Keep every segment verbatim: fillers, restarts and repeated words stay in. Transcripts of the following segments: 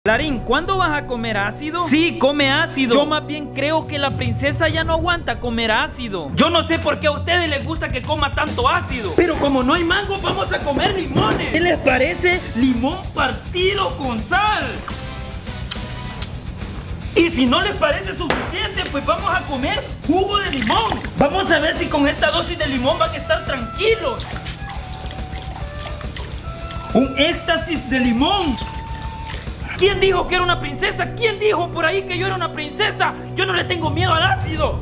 Larín, ¿cuándo vas a comer ácido? Sí, come ácido. Yo más bien creo que la princesa ya no aguanta comer ácido. Yo no sé por qué a ustedes les gusta que coma tanto ácido. Pero como no hay mango, vamos a comer limones. ¿Qué les parece? Limón partido con sal. Y si no les parece suficiente, pues vamos a comer jugo de limón. Vamos a ver si con esta dosis de limón van a estar tranquilos. Un éxtasis de limón. ¿Quién dijo que era una princesa? ¿Quién dijo por ahí que yo era una princesa? Yo no le tengo miedo al ácido.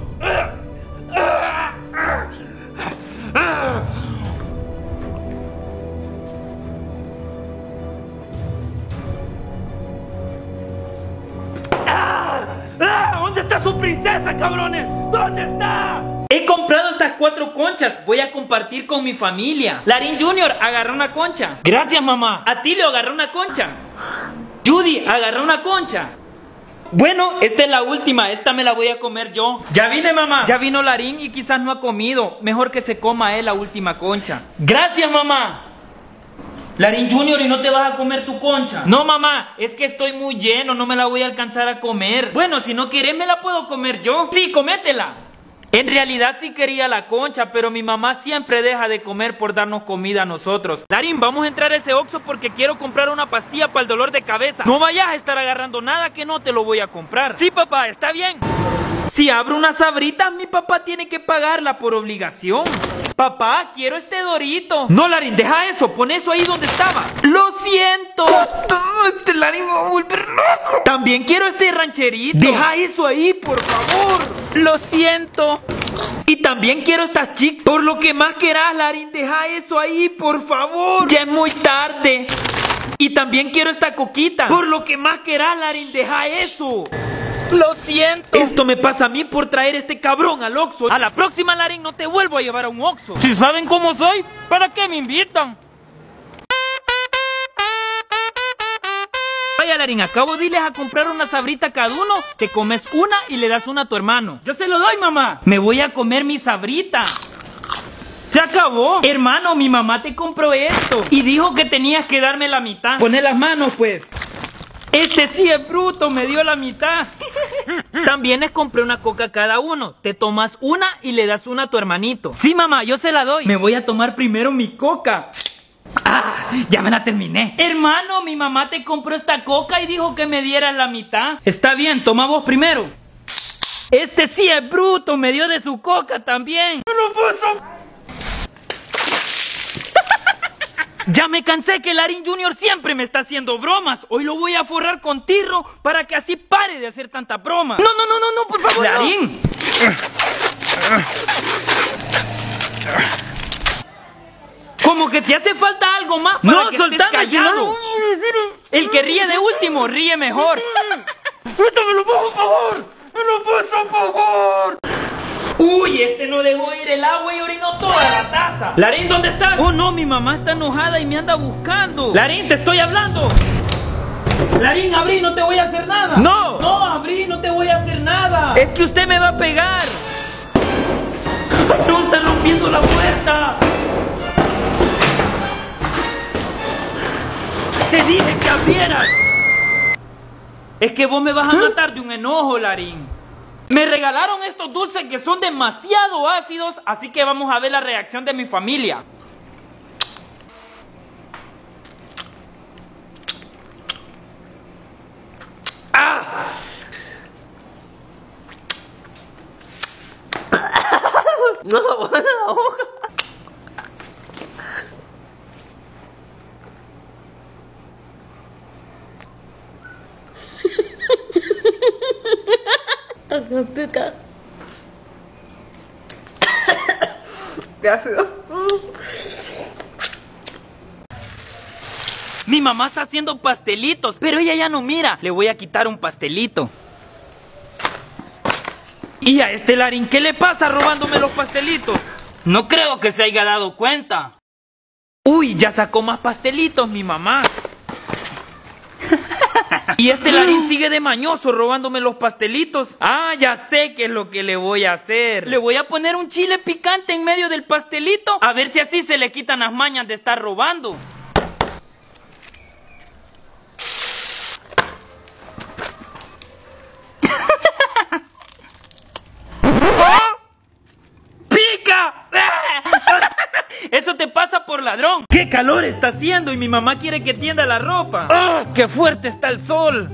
¿Dónde está su princesa, cabrones? ¿Dónde está? He comprado estas cuatro conchas. Voy a compartir con mi familia. Larín Junior, agarra una concha. Gracias, mamá. Atilio, agarra una concha. Judy, agarra una concha. Bueno, esta es la última. Esta me la voy a comer yo. Ya vine, mamá. Ya vino Larín y quizás no ha comido. Mejor que se coma él la última concha. Gracias, mamá. Larín Junior, ¿y no te vas a comer tu concha? No, mamá, es que estoy muy lleno. No me la voy a alcanzar a comer. Bueno, si no quieres me la puedo comer yo. Sí, cométela. En realidad sí quería la concha, pero mi mamá siempre deja de comer por darnos comida a nosotros. Larín, vamos a entrar a ese Oxxo porque quiero comprar una pastilla para el dolor de cabeza. No vayas a estar agarrando nada que no te lo voy a comprar. Sí, papá, está bien. Si abro una sabrita, mi papá tiene que pagarla por obligación. Papá, quiero este dorito. No, Larín, deja eso, pon eso ahí donde estaba. Lo siento. Este Larín me va a volver loco. También quiero este rancherito. Deja eso ahí, por favor. Lo siento. Y también quiero estas chicas. Por lo que más querás, Larín, deja eso ahí, por favor. Ya es muy tarde. Y también quiero esta coquita. Por lo que más querás, Larín, deja eso. Lo siento. Esto me pasa a mí por traer este cabrón al Oxxo. A la próxima, Larín, no te vuelvo a llevar a un Oxxo. Si saben cómo soy, ¿para qué me invitan? Vaya, Larín, acabo de irles a comprar una sabrita cada uno. Te comes una y le das una a tu hermano. Yo se lo doy, mamá. Me voy a comer mi sabrita. Se acabó. Hermano, mi mamá te compró esto y dijo que tenías que darme la mitad. Poné las manos, pues. Este sí es bruto, me dio la mitad. También les compré una coca a cada uno. Te tomas una y le das una a tu hermanito. Sí, mamá, yo se la doy. Me voy a tomar primero mi coca. Ah, ya me la terminé. Hermano, mi mamá te compró esta coca y dijo que me dieras la mitad. Está bien, toma vos primero. Este sí es bruto, me dio de su coca también. ¡No puedo! Ya me cansé que Larín Junior siempre me está haciendo bromas. Hoy lo voy a forrar con tirro para que así pare de hacer tanta broma. No, no, no, no, no, por favor, Larín. No. Como que te hace falta algo más para no, que estés callado. No, el que ríe de último, ríe mejor. ¡Métamelo, por favor! ¡Me lo paso, por favor! Uy, este no dejó ir el agua y orinó toda la taza. Larín, ¿dónde estás? Oh no, mi mamá está enojada y me anda buscando. Larín, te estoy hablando. Larín, abrí, no te voy a hacer nada. No. No, abrí, no te voy a hacer nada. Es que usted me va a pegar. No, está rompiendo la puerta. Te dije que abrieras. Es que vos me vas a matar de un enojo, Larín. Me regalaron estos dulces que son demasiado ácidos, así que vamos a ver la reacción de mi familia. ¡Ah! No, buena hoja. ¿Qué ácido? Mi mamá está haciendo pastelitos, pero ella ya no mira. Le voy a quitar un pastelito. Y a este Larín, ¿qué le pasa robándome los pastelitos? No creo que se haya dado cuenta. Uy, ya sacó más pastelitos mi mamá. Y este Larín sigue de mañoso robándome los pastelitos. Ah, ya sé qué es lo que le voy a hacer. Le voy a poner un chile picante en medio del pastelito, a ver si así se le quitan las mañas de estar robando. ¡Qué calor está haciendo! Y mi mamá quiere que tienda la ropa. ¡Ah! ¡Qué fuerte está el sol!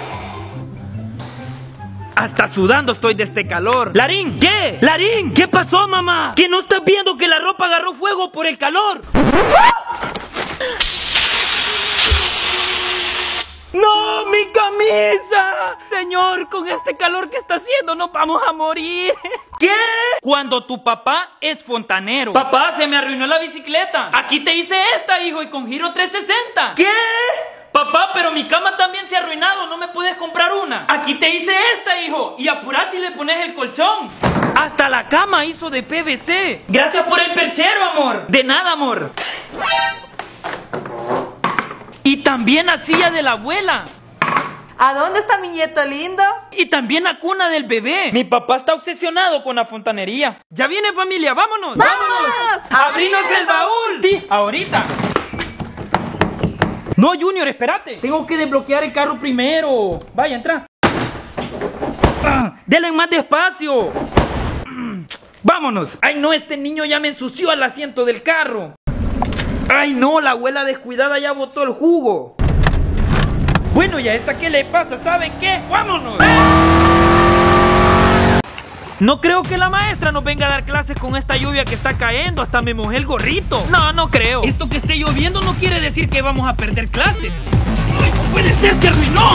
Hasta sudando estoy de este calor. ¡Larín! ¿Qué? ¡Larín! ¿Qué pasó, mamá? ¿Que no estás viendo que la ropa agarró fuego por el calor? ¡No, mi camisa! Señor, con este calor que está haciendo nos vamos a morir. ¿Qué? Cuando tu papá es fontanero. Papá, se me arruinó la bicicleta. Aquí te hice esta, hijo, y con giro trescientos sesenta. ¿Qué? Papá, pero mi cama también se ha arruinado, ¿no me puedes comprar una? Aquí te hice esta, hijo, y apurate y le pones el colchón. Hasta la cama hizo de P V C. Gracias por el perchero, amor. De nada, amor. Y también la silla de la abuela. ¿A dónde está mi nieto lindo? Y también la cuna del bebé. Mi papá está obsesionado con la fontanería. Ya viene, familia, vámonos. ¡Vámonos! ¡Abrinos el baúl! Sí, ahorita. No, Junior, espérate. Tengo que desbloquear el carro primero. Vaya, entra. Ah, denle más despacio. Vámonos. Ay, no, este niño ya me ensució el asiento del carro. Ay, no, la abuela descuidada ya botó el jugo. Bueno, ¿y a esta qué le pasa? ¿Saben qué? ¡Vámonos! No creo que la maestra nos venga a dar clases con esta lluvia que está cayendo. Hasta me mojé el gorrito. No, no creo. Esto que esté lloviendo no quiere decir que vamos a perder clases. ¡Ay, no puede ser! ¡Se arruinó!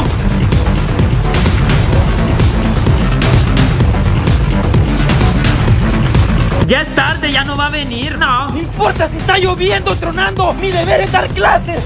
Ya es tarde, ya no va a venir. No, no importa si está lloviendo, tronando. Mi deber es dar clases.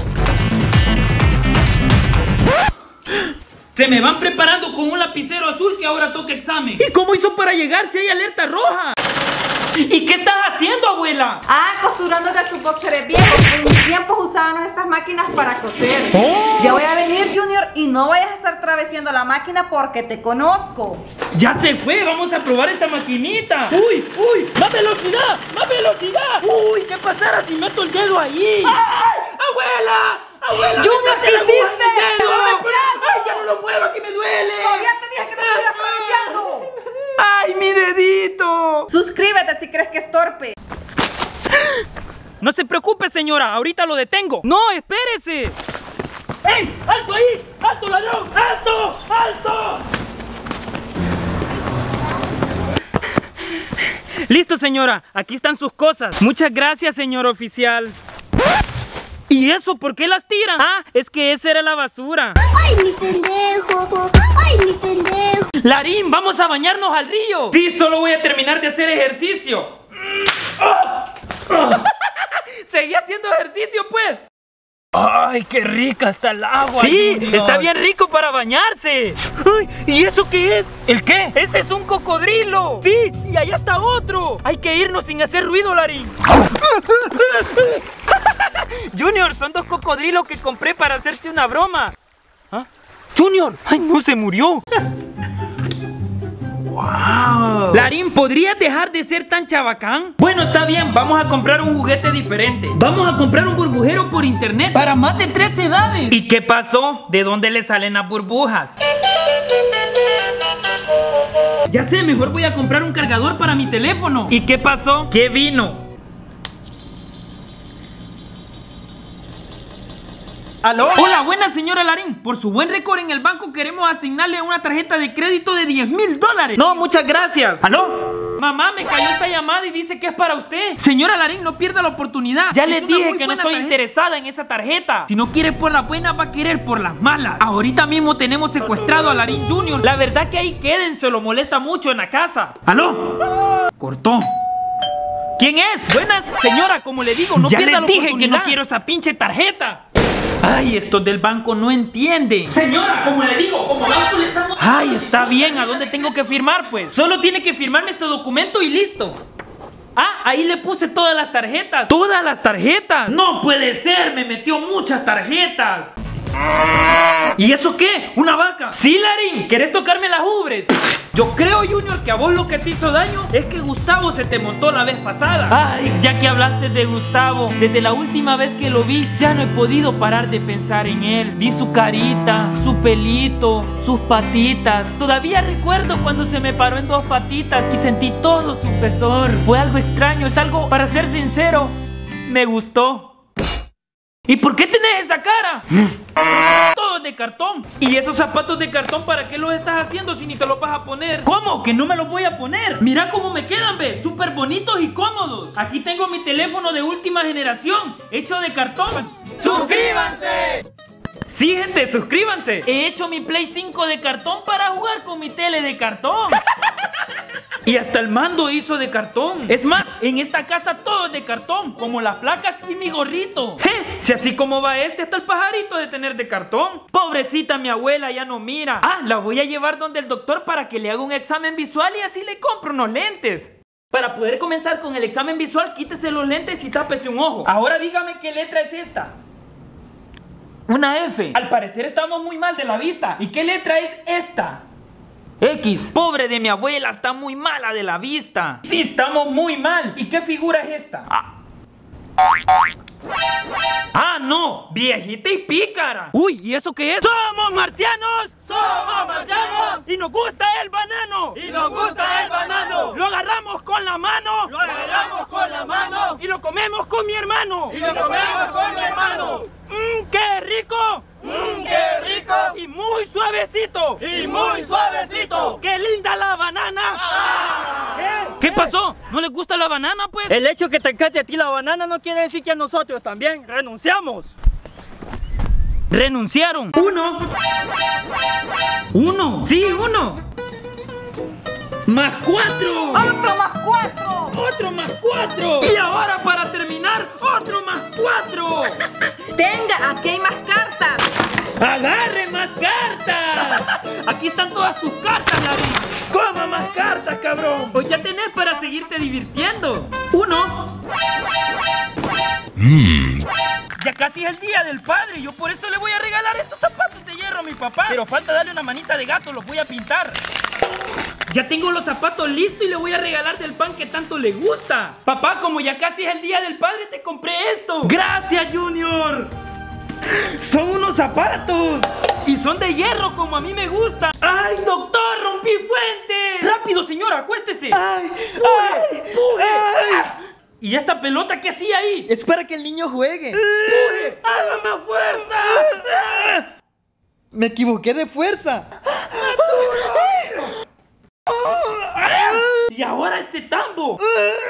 Se me van preparando con un lapicero azul si ahora toca examen. ¿Y cómo hizo para llegar si hay alerta roja? ¿Y qué estás haciendo, abuela? Ah, costurando de tus boxers viejos. En mis tiempos usábamos estas máquinas para coser. Oh. Ya voy a venir, Junior, y no vayas a estar travesando la máquina porque te conozco. Ya se fue, vamos a probar esta maquinita. Uy, uy, más velocidad, más velocidad. Uy, ¿qué pasará si meto el dedo ahí? ¡Ay, abuela! ¡Abuela! Junior, ¿qué hiciste? ¡Ay, ya no lo mueva, que me duele! Todavía te dije que no estuvieras travesando. ¡Ay, mi dedito! Suscríbete si crees que es torpe. No se preocupe, señora, ahorita lo detengo. ¡No, espérese! ¡Ey! ¡Alto ahí! ¡Alto, ladrón! ¡Alto! ¡Alto! Listo, señora, aquí están sus cosas. Muchas gracias, señor oficial. ¿Y eso por qué las tiran? Ah, es que esa era la basura. ¡Ay, mi pendejo! ¡Ay, mi pendejo! Larín, vamos a bañarnos al río. Sí, solo voy a terminar de hacer ejercicio. Seguí haciendo ejercicio, pues. ¡Ay, qué rica está el agua! Sí, Junior, está bien rico para bañarse. Ay, ¿y eso qué es? ¿El qué? ¡Ese es un cocodrilo! Sí, y allá está otro. Hay que irnos sin hacer ruido, Larín. Junior, son dos cocodrilos que compré para hacerte una broma. ¿Ah? Junior, ¡ay, no, se murió! ¡Wow! Larín, ¿podrías dejar de ser tan chabacán? Bueno, está bien, vamos a comprar un juguete diferente. Vamos a comprar un burbujero por internet para más de tres edades. ¿Y qué pasó? ¿De dónde le salen las burbujas? Ya sé, mejor voy a comprar un cargador para mi teléfono. ¿Y qué pasó? ¿Qué vino? ¿Aló? Hola, buena señora Larín. Por su buen récord en el banco queremos asignarle una tarjeta de crédito de diez mil dólares. No, muchas gracias. ¿Aló? Mamá, me cayó esta llamada y dice que es para usted. Señora Larín, no pierda la oportunidad. Ya les dije que no estoy interesada en esa tarjeta. Si no quiere por las buenas, va a querer por las malas. Ahorita mismo tenemos secuestrado a Larín Junior La verdad que ahí quédense, lo molesta mucho en la casa. ¿Aló? Cortó. ¿Quién es? Buenas, señora, como le digo, no pierda la oportunidad. Ya les dije que no quiero esa pinche tarjeta. Ay, estos del banco no entienden. Señora, como le digo, como banco le estamos... Ay, está bien, ¿a dónde tengo que firmar, pues? Solo tiene que firmarme este documento y listo. Ah, ahí le puse todas las tarjetas. ¿Todas las tarjetas? No puede ser, me metió muchas tarjetas. ¿Y eso qué? ¿Una vaca? Sí, Larín, ¿querés tocarme las ubres? Yo creo, Junior, que a vos lo que te hizo daño es que Gustavo se te montó la vez pasada. Ay, ya que hablaste de Gustavo, desde la última vez que lo vi, ya no he podido parar de pensar en él. Vi su carita, su pelito, sus patitas. Todavía recuerdo cuando se me paró en dos patitas y sentí todo su pesor. Fue algo extraño, es algo, para ser sincero, me gustó. ¿Y por qué tenés esa cara? Todo es de cartón. ¿Y esos zapatos de cartón para qué los estás haciendo si ni te los vas a poner? ¿Cómo? ¿Que no me los voy a poner? Mira cómo me quedan, ve, súper bonitos y cómodos. Aquí tengo mi teléfono de última generación, hecho de cartón. ¡Suscríbanse! Sí, gente, suscríbanse. He hecho mi Play cinco de cartón para jugar con mi tele de cartón. Y hasta el mando hizo de cartón. Es más, en esta casa todo es de cartón, como las placas y mi gorrito. Je, si así como va este, hasta el pajarito de tener de cartón. Pobrecita mi abuela, ya no mira. Ah, la voy a llevar donde el doctor para que le haga un examen visual y así le compro unos lentes. Para poder comenzar con el examen visual, quítese los lentes y tápese un ojo. Ahora dígame qué letra es esta. Una F. Al parecer estamos muy mal de la vista. ¿Y qué letra es esta? X. Pobre de mi abuela, está muy mala de la vista. Sí, estamos muy mal. ¿Y qué figura es esta? Ah, ah no, viejita y pícara. Uy, ¿y eso qué es? ¡Somos marcianos! ¡Somos marcianos! ¡Y nos gusta el banano! ¡Y nos gusta el banano! ¡Lo agarramos con la mano! ¡Lo agarramos con la mano! ¡Y lo comemos con mi hermano! ¡Y lo comemos con mi hermano! ¡Mmm, qué rico! ¡Mmm, qué rico! ¡Y muy suavecito! ¡Y muy suavecito! ¡Qué linda la banana! ¡Ah! ¿Qué? ¿Qué pasó? ¿No les gusta la banana, pues? El hecho que te encante a ti la banana no quiere decir que a nosotros también renunciamos. Renunciaron. Uno. Uno. Sí, uno. Más cuatro. ¡Otro más cuatro! Otro más cuatro. Y ahora para terminar, otro más cuatro. Tenga, aquí hay más cartas. ¡Agarre más cartas! Aquí están todas tus cartas, Larín. ¡Coma más cartas, cabrón! Pues ya tenés para seguirte divirtiendo. Uno. Mm. Ya casi es el día del padre. Yo por eso le voy a regalar estos zapatos de hierro a mi papá. Pero falta darle una manita de gato, los voy a pintar. Ya tengo los zapatos listos y le voy a regalar del pan que tanto le gusta. Papá, como ya casi es el día del padre, te compré esto. ¡Gracias, Junior! ¡Son unos zapatos! Y son de hierro como a mí me gusta. ¡Ay, doctor! ¡Rompí fuente! ¡Rápido, señor! ¡Acuéstese! ¡Ay! ¡Puje! ¡Puje! ¡Ay! ¿Y esta pelota qué hacía ahí? Es para que el niño juegue. ¡Puje! ¡Haga más fuerza! Me equivoqué de fuerza. Y ahora este tambo.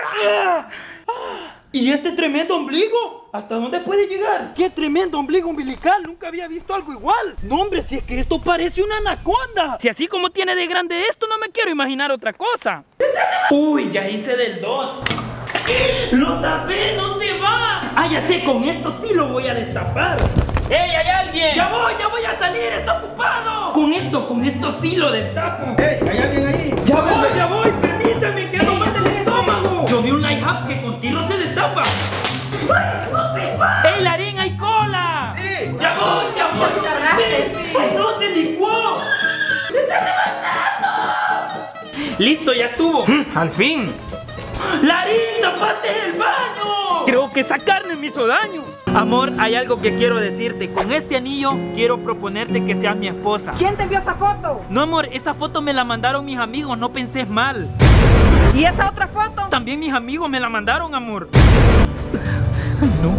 ¿Y este tremendo ombligo? ¿Hasta dónde puede llegar? ¡Qué tremendo ombligo umbilical! Nunca había visto algo igual. No, hombre, si es que esto parece una anaconda. Si así como tiene de grande esto, no me quiero imaginar otra cosa. Uy, ya hice del dos. ¡Lo tapé! ¡No se va! Ah, ya sé, con esto sí lo voy a destapar. ¡Ey, hay alguien! ¡Ya voy, ya voy a salir! ¡Está ocupado! Con esto, con esto sí lo destapo. ¡Ey, hay alguien ahí! ¡Ya voy, ya voy! ¡Permítame, que ando mal del estómago! Yo vi un light hack que con tiro se destapa. ¡Ay, no se va! ¡Ey, Larín, hay cola! ¡Sí! ¡Ya voy, ya voy! Ya te tardaste, ¡Ven! ¡Ay, no se licuó! ¡Se está rebasando! ¡Listo, ya estuvo! ¡Al fin! ¡Larín, tapaste el baño! Creo que esa carne me hizo daño. Amor, hay algo que quiero decirte. Con este anillo quiero proponerte que seas mi esposa. ¿Quién te envió esa foto? No, amor, esa foto me la mandaron mis amigos, no penses mal. ¿Y esa otra foto? También mis amigos me la mandaron, amor. Ay, no.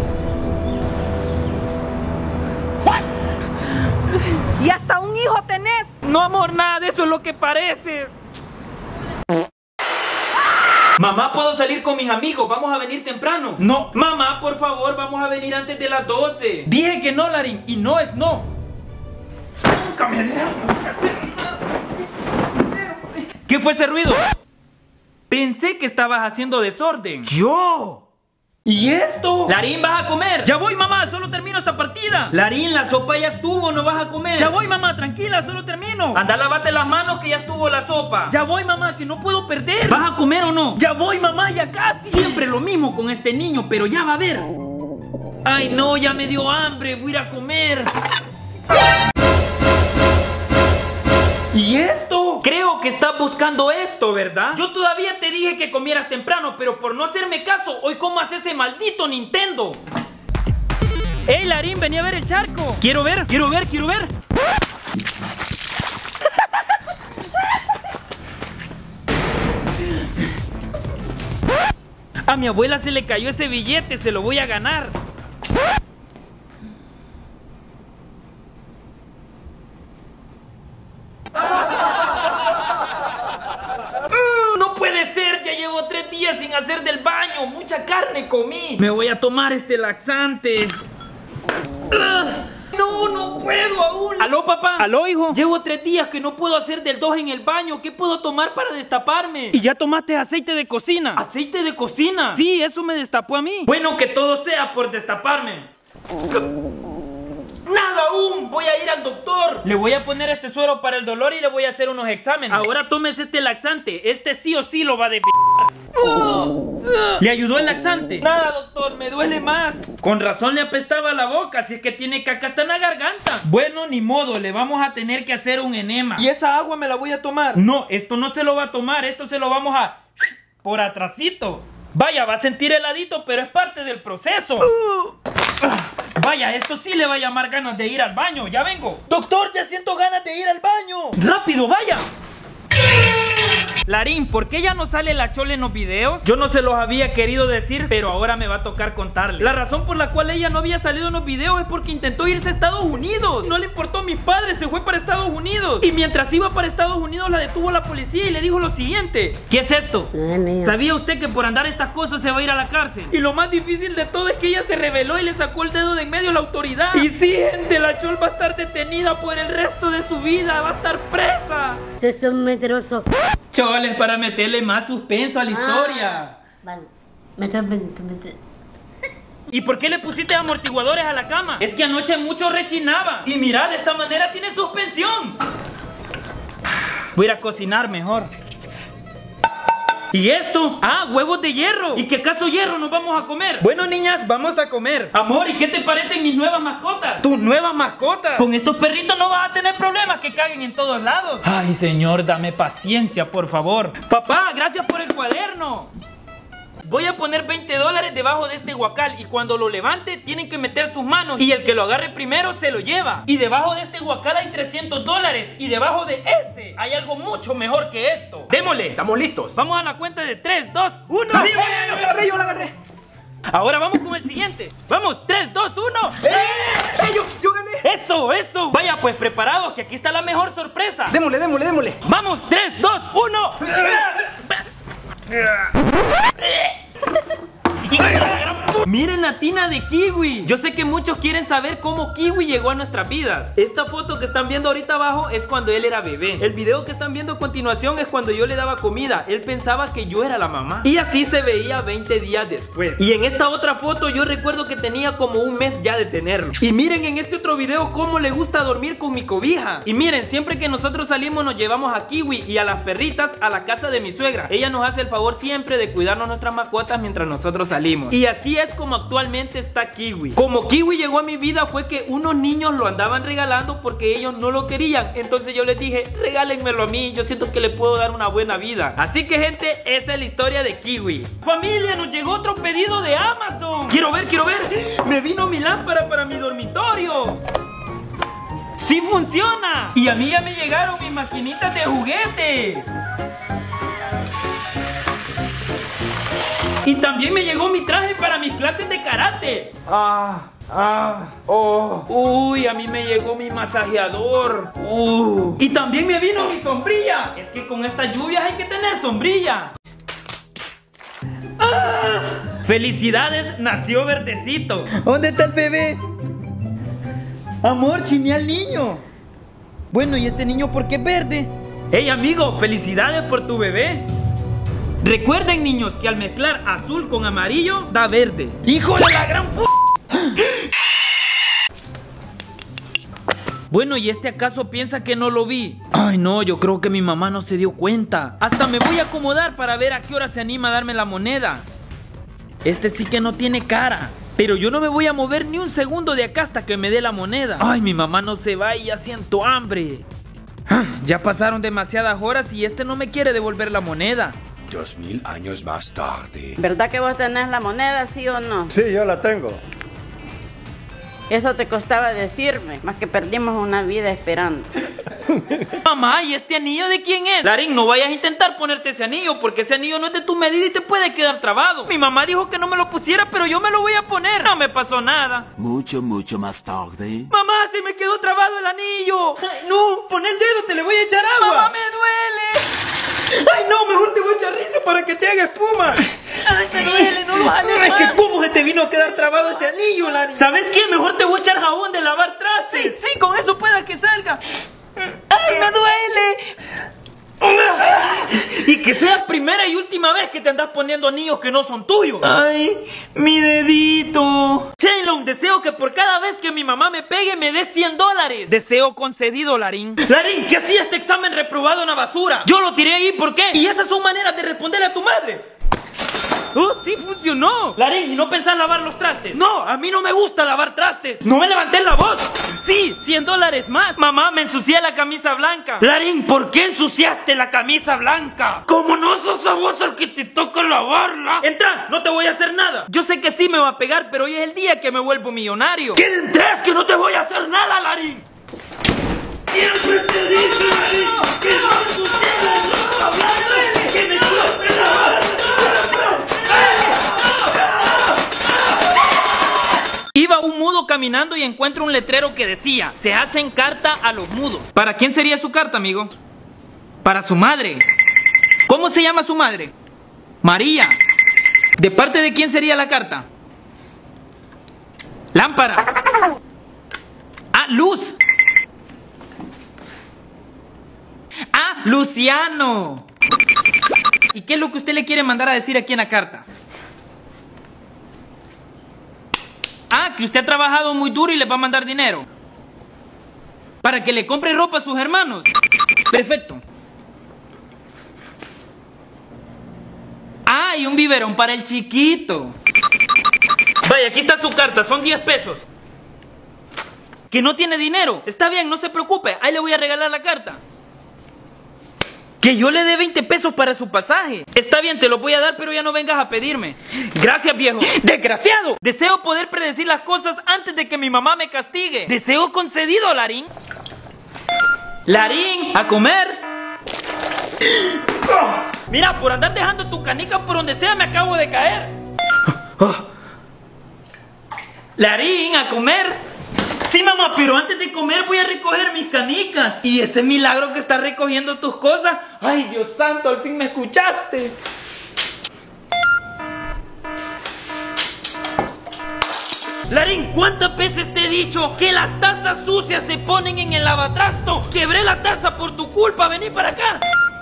¿Y hasta un hijo tenés? No, amor, nada de eso es lo que parece. Mamá, ¿puedo salir con mis amigos? ¿Vamos a venir temprano? No. Mamá, por favor, vamos a venir antes de las doce. Dije que no, Larín, y no es no. Nunca me dejan hacer nada. ¿Qué fue ese ruido? Pensé que estabas haciendo desorden. ¿Yo? ¿Y esto? Larín, ¿vas a comer? Ya voy, mamá, solo termino esta partida. Larín, la sopa ya estuvo, no vas a comer. Ya voy, mamá, tranquila, solo termino. Anda, lávate las manos que ya estuvo la sopa. Ya voy, mamá, que no puedo perder. ¿Vas a comer o no? Ya voy, mamá, ya casi. Siempre lo mismo con este niño, pero ya va a ver. Ay, no, ya me dio hambre, voy a ir a comer. ¿Y esto? Creo que estás buscando esto, ¿verdad? Yo todavía te dije que comieras temprano, pero por no hacerme caso, hoy comas ese maldito Nintendo. ¡Ey, Larín, vení a ver el charco! Quiero ver, quiero ver, quiero ver. A mi abuela se le cayó ese billete, se lo voy a ganar. días sin hacer del baño. Mucha carne comí. Me voy a tomar este laxante. No, no puedo aún. ¿Aló, papá? ¿Aló, hijo? Llevo tres días que no puedo hacer del dos en el baño. ¿Qué puedo tomar para destaparme? ¿Y ya tomaste aceite de cocina? ¿Aceite de cocina? Sí, eso me destapó a mí. Bueno, que todo sea por destaparme. ¡Nada aún! Voy a ir al doctor. Le voy a poner este suero para el dolor y le voy a hacer unos exámenes. Ahora tómese este laxante. Este sí o sí lo va a de... Uh, ¿Le ayudó el laxante? Nada, doctor, me duele más. Con razón le apestaba la boca, si es que tiene caca hasta en la garganta. Bueno, ni modo, le vamos a tener que hacer un enema. ¿Y esa agua me la voy a tomar? No, esto no se lo va a tomar, esto se lo vamos a... por atrasito. Vaya, va a sentir heladito, pero es parte del proceso. uh. Vaya, esto sí le va a llamar ganas de ir al baño, ya vengo. Doctor, ya siento ganas de ir al baño. ¡Rápido, vaya! Larín, ¿por qué ya no sale la Chole en los videos? Yo no se los había querido decir, pero ahora me va a tocar contarle. La razón por la cual ella no había salido en los videos es porque intentó irse a Estados Unidos. No le importó a mis padres, se fue para Estados Unidos. Y mientras iba para Estados Unidos la detuvo la policía y le dijo lo siguiente. ¿Qué es esto? ¿Sabía usted que por andar estas cosas se va a ir a la cárcel? Y lo más difícil de todo es que ella se rebeló y le sacó el dedo de en medio a la autoridad. Y sí, gente, la Chol va a estar detenida por el resto de su vida. Va a estar presa. Sos un mentiroso. Choles, para meterle más suspenso a la historia. Vale. Mete, mete, mete. ¿Y por qué le pusiste amortiguadores a la cama? Es que anoche mucho rechinaba. Y mira, de esta manera tiene suspensión. Voy a ir a cocinar mejor. ¿Y esto? Ah, huevos de hierro. ¿Y qué acaso hierro nos vamos a comer? Bueno, niñas, vamos a comer. Amor, ¿y qué te parecen mis nuevas mascotas? ¿Tus nuevas mascotas? Con estos perritos no vas a tener problemas que caguen en todos lados. Ay, señor, dame paciencia, por favor. Papá, gracias por el cuaderno. Voy a poner veinte dólares debajo de este guacal y cuando lo levante tienen que meter sus manos y el que lo agarre primero se lo lleva. Y debajo de este guacal hay trescientos dólares y debajo de ese hay algo mucho mejor que esto. ¡Démosle! Estamos listos. Vamos a la cuenta de tres, dos, uno. ¡Ah, yo, yo, yo, yo, agarré, yo la agarré! Ahora vamos con el siguiente. Vamos, tres, dos, uno. ¡Eh! ¡Eh! Yo, yo gané. ¡Eso, eso! Vaya pues preparados que aquí está la mejor sorpresa. Démosle, démosle, démosle. Vamos, tres, dos, uno. Miren la tina de Kiwi. Yo sé que muchos quieren saber cómo Kiwi llegó a nuestras vidas. Esta foto que están viendo ahorita abajo es cuando él era bebé. El video que están viendo a continuación es cuando yo le daba comida. Él pensaba que yo era la mamá. Y así se veía veinte días después. Y en esta otra foto yo recuerdo que tenía como un mes ya de tenerlo. Y miren en este otro video cómo le gusta dormir con mi cobija. Y miren, siempre que nosotros salimos nos llevamos a Kiwi y a las perritas a la casa de mi suegra. Ella nos hace el favor siempre de cuidarnos nuestras mascotas mientras nosotros salimos. Y así es como actualmente está Kiwi. Como Kiwi llegó a mi vida fue que unos niños lo andaban regalando porque ellos no lo querían. Entonces yo les dije, regálenmelo a mí, yo siento que le puedo dar una buena vida. Así que gente, esa es la historia de Kiwi. Familia, nos llegó otro pedido de Amazon. Quiero ver, quiero ver. Me vino mi lámpara para mi dormitorio. ¡Sí funciona! Y a mí ya me llegaron mis maquinitas de juguete. Y también me llegó mi traje para mis clases de karate. Ah, ah, oh. Uy, a mí me llegó mi masajeador. Uh. Y también me vino mi sombrilla. Es que con estas lluvias hay que tener sombrilla. Ah. Felicidades, nació verdecito. ¿Dónde está el bebé? Amor, chiné al niño. Bueno, ¿y este niño por qué es verde? Hey amigo, felicidades por tu bebé. Recuerden, niños, que al mezclar azul con amarillo da verde. ¡Hijo de la gran p***! Bueno, ¿y este acaso piensa que no lo vi? Ay, no, yo creo que mi mamá no se dio cuenta. Hasta me voy a acomodar para ver a qué hora se anima a darme la moneda. Este sí que no tiene cara. Pero yo no me voy a mover ni un segundo de acá hasta que me dé la moneda. Ay, mi mamá no se va y ya siento hambre. Ah, ya pasaron demasiadas horas y este no me quiere devolver la moneda. Dos mil años más tarde. ¿Verdad que vos tenés la moneda, sí o no? Sí, yo la tengo. Eso te costaba decirme, más que perdimos una vida esperando. Mamá, ¿y este anillo de quién es? Larín, no vayas a intentar ponerte ese anillo, porque ese anillo no es de tu medida y te puede quedar trabado. Mi mamá dijo que no me lo pusiera, pero yo me lo voy a poner. No me pasó nada. Mucho, mucho más tarde. Mamá, se me quedó trabado el anillo. Ay, no, pon el dedo, te le voy a echar agua. Mamá, me duele. Ay, no, mejor te voy a echar risa para que te haga espuma. Ay, me duele, no lo jale. Es que cómo se te vino a quedar trabado ese anillo, Larín. ¿Sabes qué? Mejor te voy a echar jabón de lavar trastes. Sí, sí, con eso pueda que salga. ¡Ay, me duele! Y que sea primera y última vez que te andas poniendo anillos que no son tuyos. Ay, mi dedito. Shaylon, deseo que por cada vez que mi mamá me pegue me dé cien dólares. Deseo concedido, Larín. Larín, ¿qué hacía este examen reprobado en la basura? Yo lo tiré ahí, ¿por qué? Y esas son maneras de responderle a tu madre. ¡Oh, sí funcionó! Larín, ¿y no pensás lavar los trastes? No, a mí no me gusta lavar trastes. No me levanté la voz. Sí, cien dólares más. Mamá, me ensucié la camisa blanca. Larín, ¿por qué ensuciaste la camisa blanca? Como no sos a vos el que te toca lavarla. Entra, no te voy a hacer nada. Yo sé que sí me va a pegar, pero hoy es el día que me vuelvo millonario. ¿Qué entres que no te voy a hacer nada, Larín? Siempre te dije, Larín, que no ensucias la ropa blanca, que me cueste lavar. Iba un mudo caminando y encuentra un letrero que decía: se hacen carta a los mudos. ¿Para quién sería su carta, amigo? Para su madre. ¿Cómo se llama su madre? María. ¿De parte de quién sería la carta? Lámpara. Ah, Luz. Ah, Luciano. ¿Y qué es lo que usted le quiere mandar a decir aquí en la carta? Ah, que usted ha trabajado muy duro y le va a mandar dinero para que le compre ropa a sus hermanos. Perfecto. Ah, y un biberón para el chiquito. Vaya, aquí está su carta, son diez pesos. Que no tiene dinero. Está bien, no se preocupe, ahí le voy a regalar la carta. Que yo le dé veinte pesos para su pasaje. Está bien, te lo voy a dar, pero ya no vengas a pedirme. Gracias, viejo. ¡Desgraciado! Deseo poder predecir las cosas antes de que mi mamá me castigue. Deseo concedido, Larín. Larín, a comer. Oh, mira, por andar dejando tu canica por donde sea me acabo de caer. Oh. Larín, a comer. Sí, mamá, pero antes de comer voy a recoger mis canicas. Y ese milagro que estás recogiendo tus cosas. Ay, Dios santo, al fin me escuchaste. Larín, ¿cuántas veces te he dicho que las tazas sucias se ponen en el lavatrasto? Quebré la taza por tu culpa, vení para acá.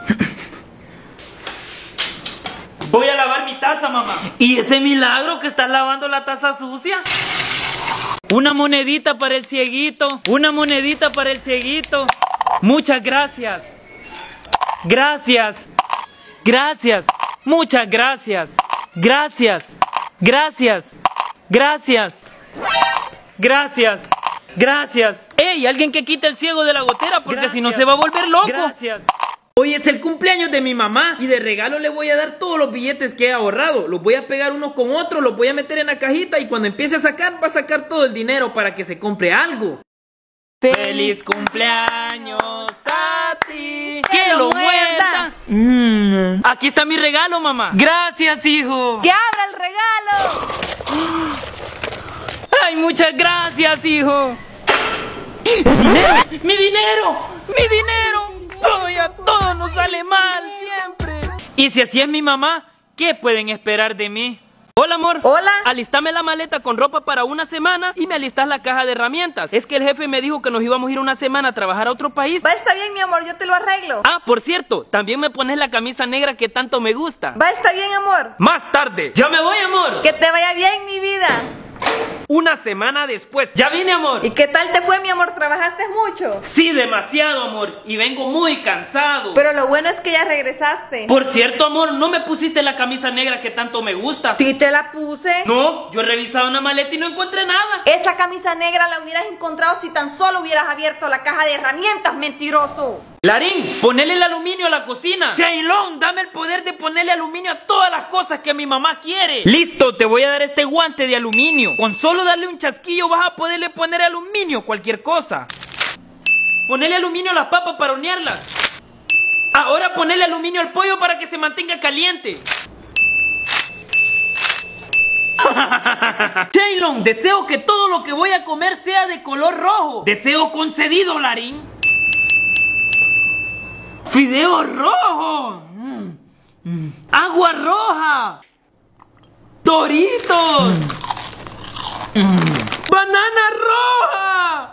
Voy a lavar mi taza, mamá. ¿Y ese milagro que estás lavando la taza sucia? Una monedita para el cieguito. Una monedita para el cieguito. Muchas gracias. Gracias. Gracias. Muchas gracias. Gracias. Gracias. Gracias. Gracias. Gracias. ¡Ey! Alguien que quite el ciego de la gotera, porque gracias, si no se va a volver loco. Gracias. Hoy es el cumpleaños de mi mamá y de regalo le voy a dar todos los billetes que he ahorrado. Los voy a pegar unos con otros, los voy a meter en la cajita y cuando empiece a sacar, va a sacar todo el dinero para que se compre algo. ¡Feliz cumpleaños a ti! ¡Que lo muerda! Mm. Aquí está mi regalo, mamá. Gracias, hijo. ¡Que abra el regalo! ¡Ay, muchas gracias, hijo! ¡Dinero! ¡Mi dinero! ¡Mi dinero! Todo y a todo nos sale mal siempre. Y si así es mi mamá, ¿qué pueden esperar de mí? Hola, amor. Hola. Alistame la maleta con ropa para una semana y me alistas la caja de herramientas. Es que el jefe me dijo que nos íbamos a ir una semana a trabajar a otro país. Va, está bien, mi amor, yo te lo arreglo. Ah, por cierto, también me pones la camisa negra que tanto me gusta. Va, está bien, amor. Más tarde. Ya me voy, amor. Que te vaya bien, mi vida. Una semana después. Ya vine, amor. ¿Y qué tal te fue, mi amor? ¿Trabajaste mucho? Sí, demasiado, amor. Y vengo muy cansado. Pero lo bueno es que ya regresaste. Por cierto, amor, ¿no me pusiste la camisa negra que tanto me gusta? Sí, te la puse. No, yo he revisado una maleta y no encontré nada. Esa camisa negra la hubieras encontrado si tan solo hubieras abierto la caja de herramientas, mentiroso. Larín, ponele el aluminio a la cocina. Shaylon, dame el poder de ponerle aluminio a todas las cosas que mi mamá quiere. Listo, te voy a dar este guante de aluminio. Con solo darle un chasquillo vas a poderle poner aluminio a cualquier cosa. Ponele aluminio a las papas para hornearlas. Ahora ponele aluminio al pollo para que se mantenga caliente. Shaylon, deseo que todo lo que voy a comer sea de color rojo. Deseo concedido, Larín. ¡Fideo rojo! Mm. Mm. ¡Agua roja! ¡Doritos! Mm. ¡Banana roja!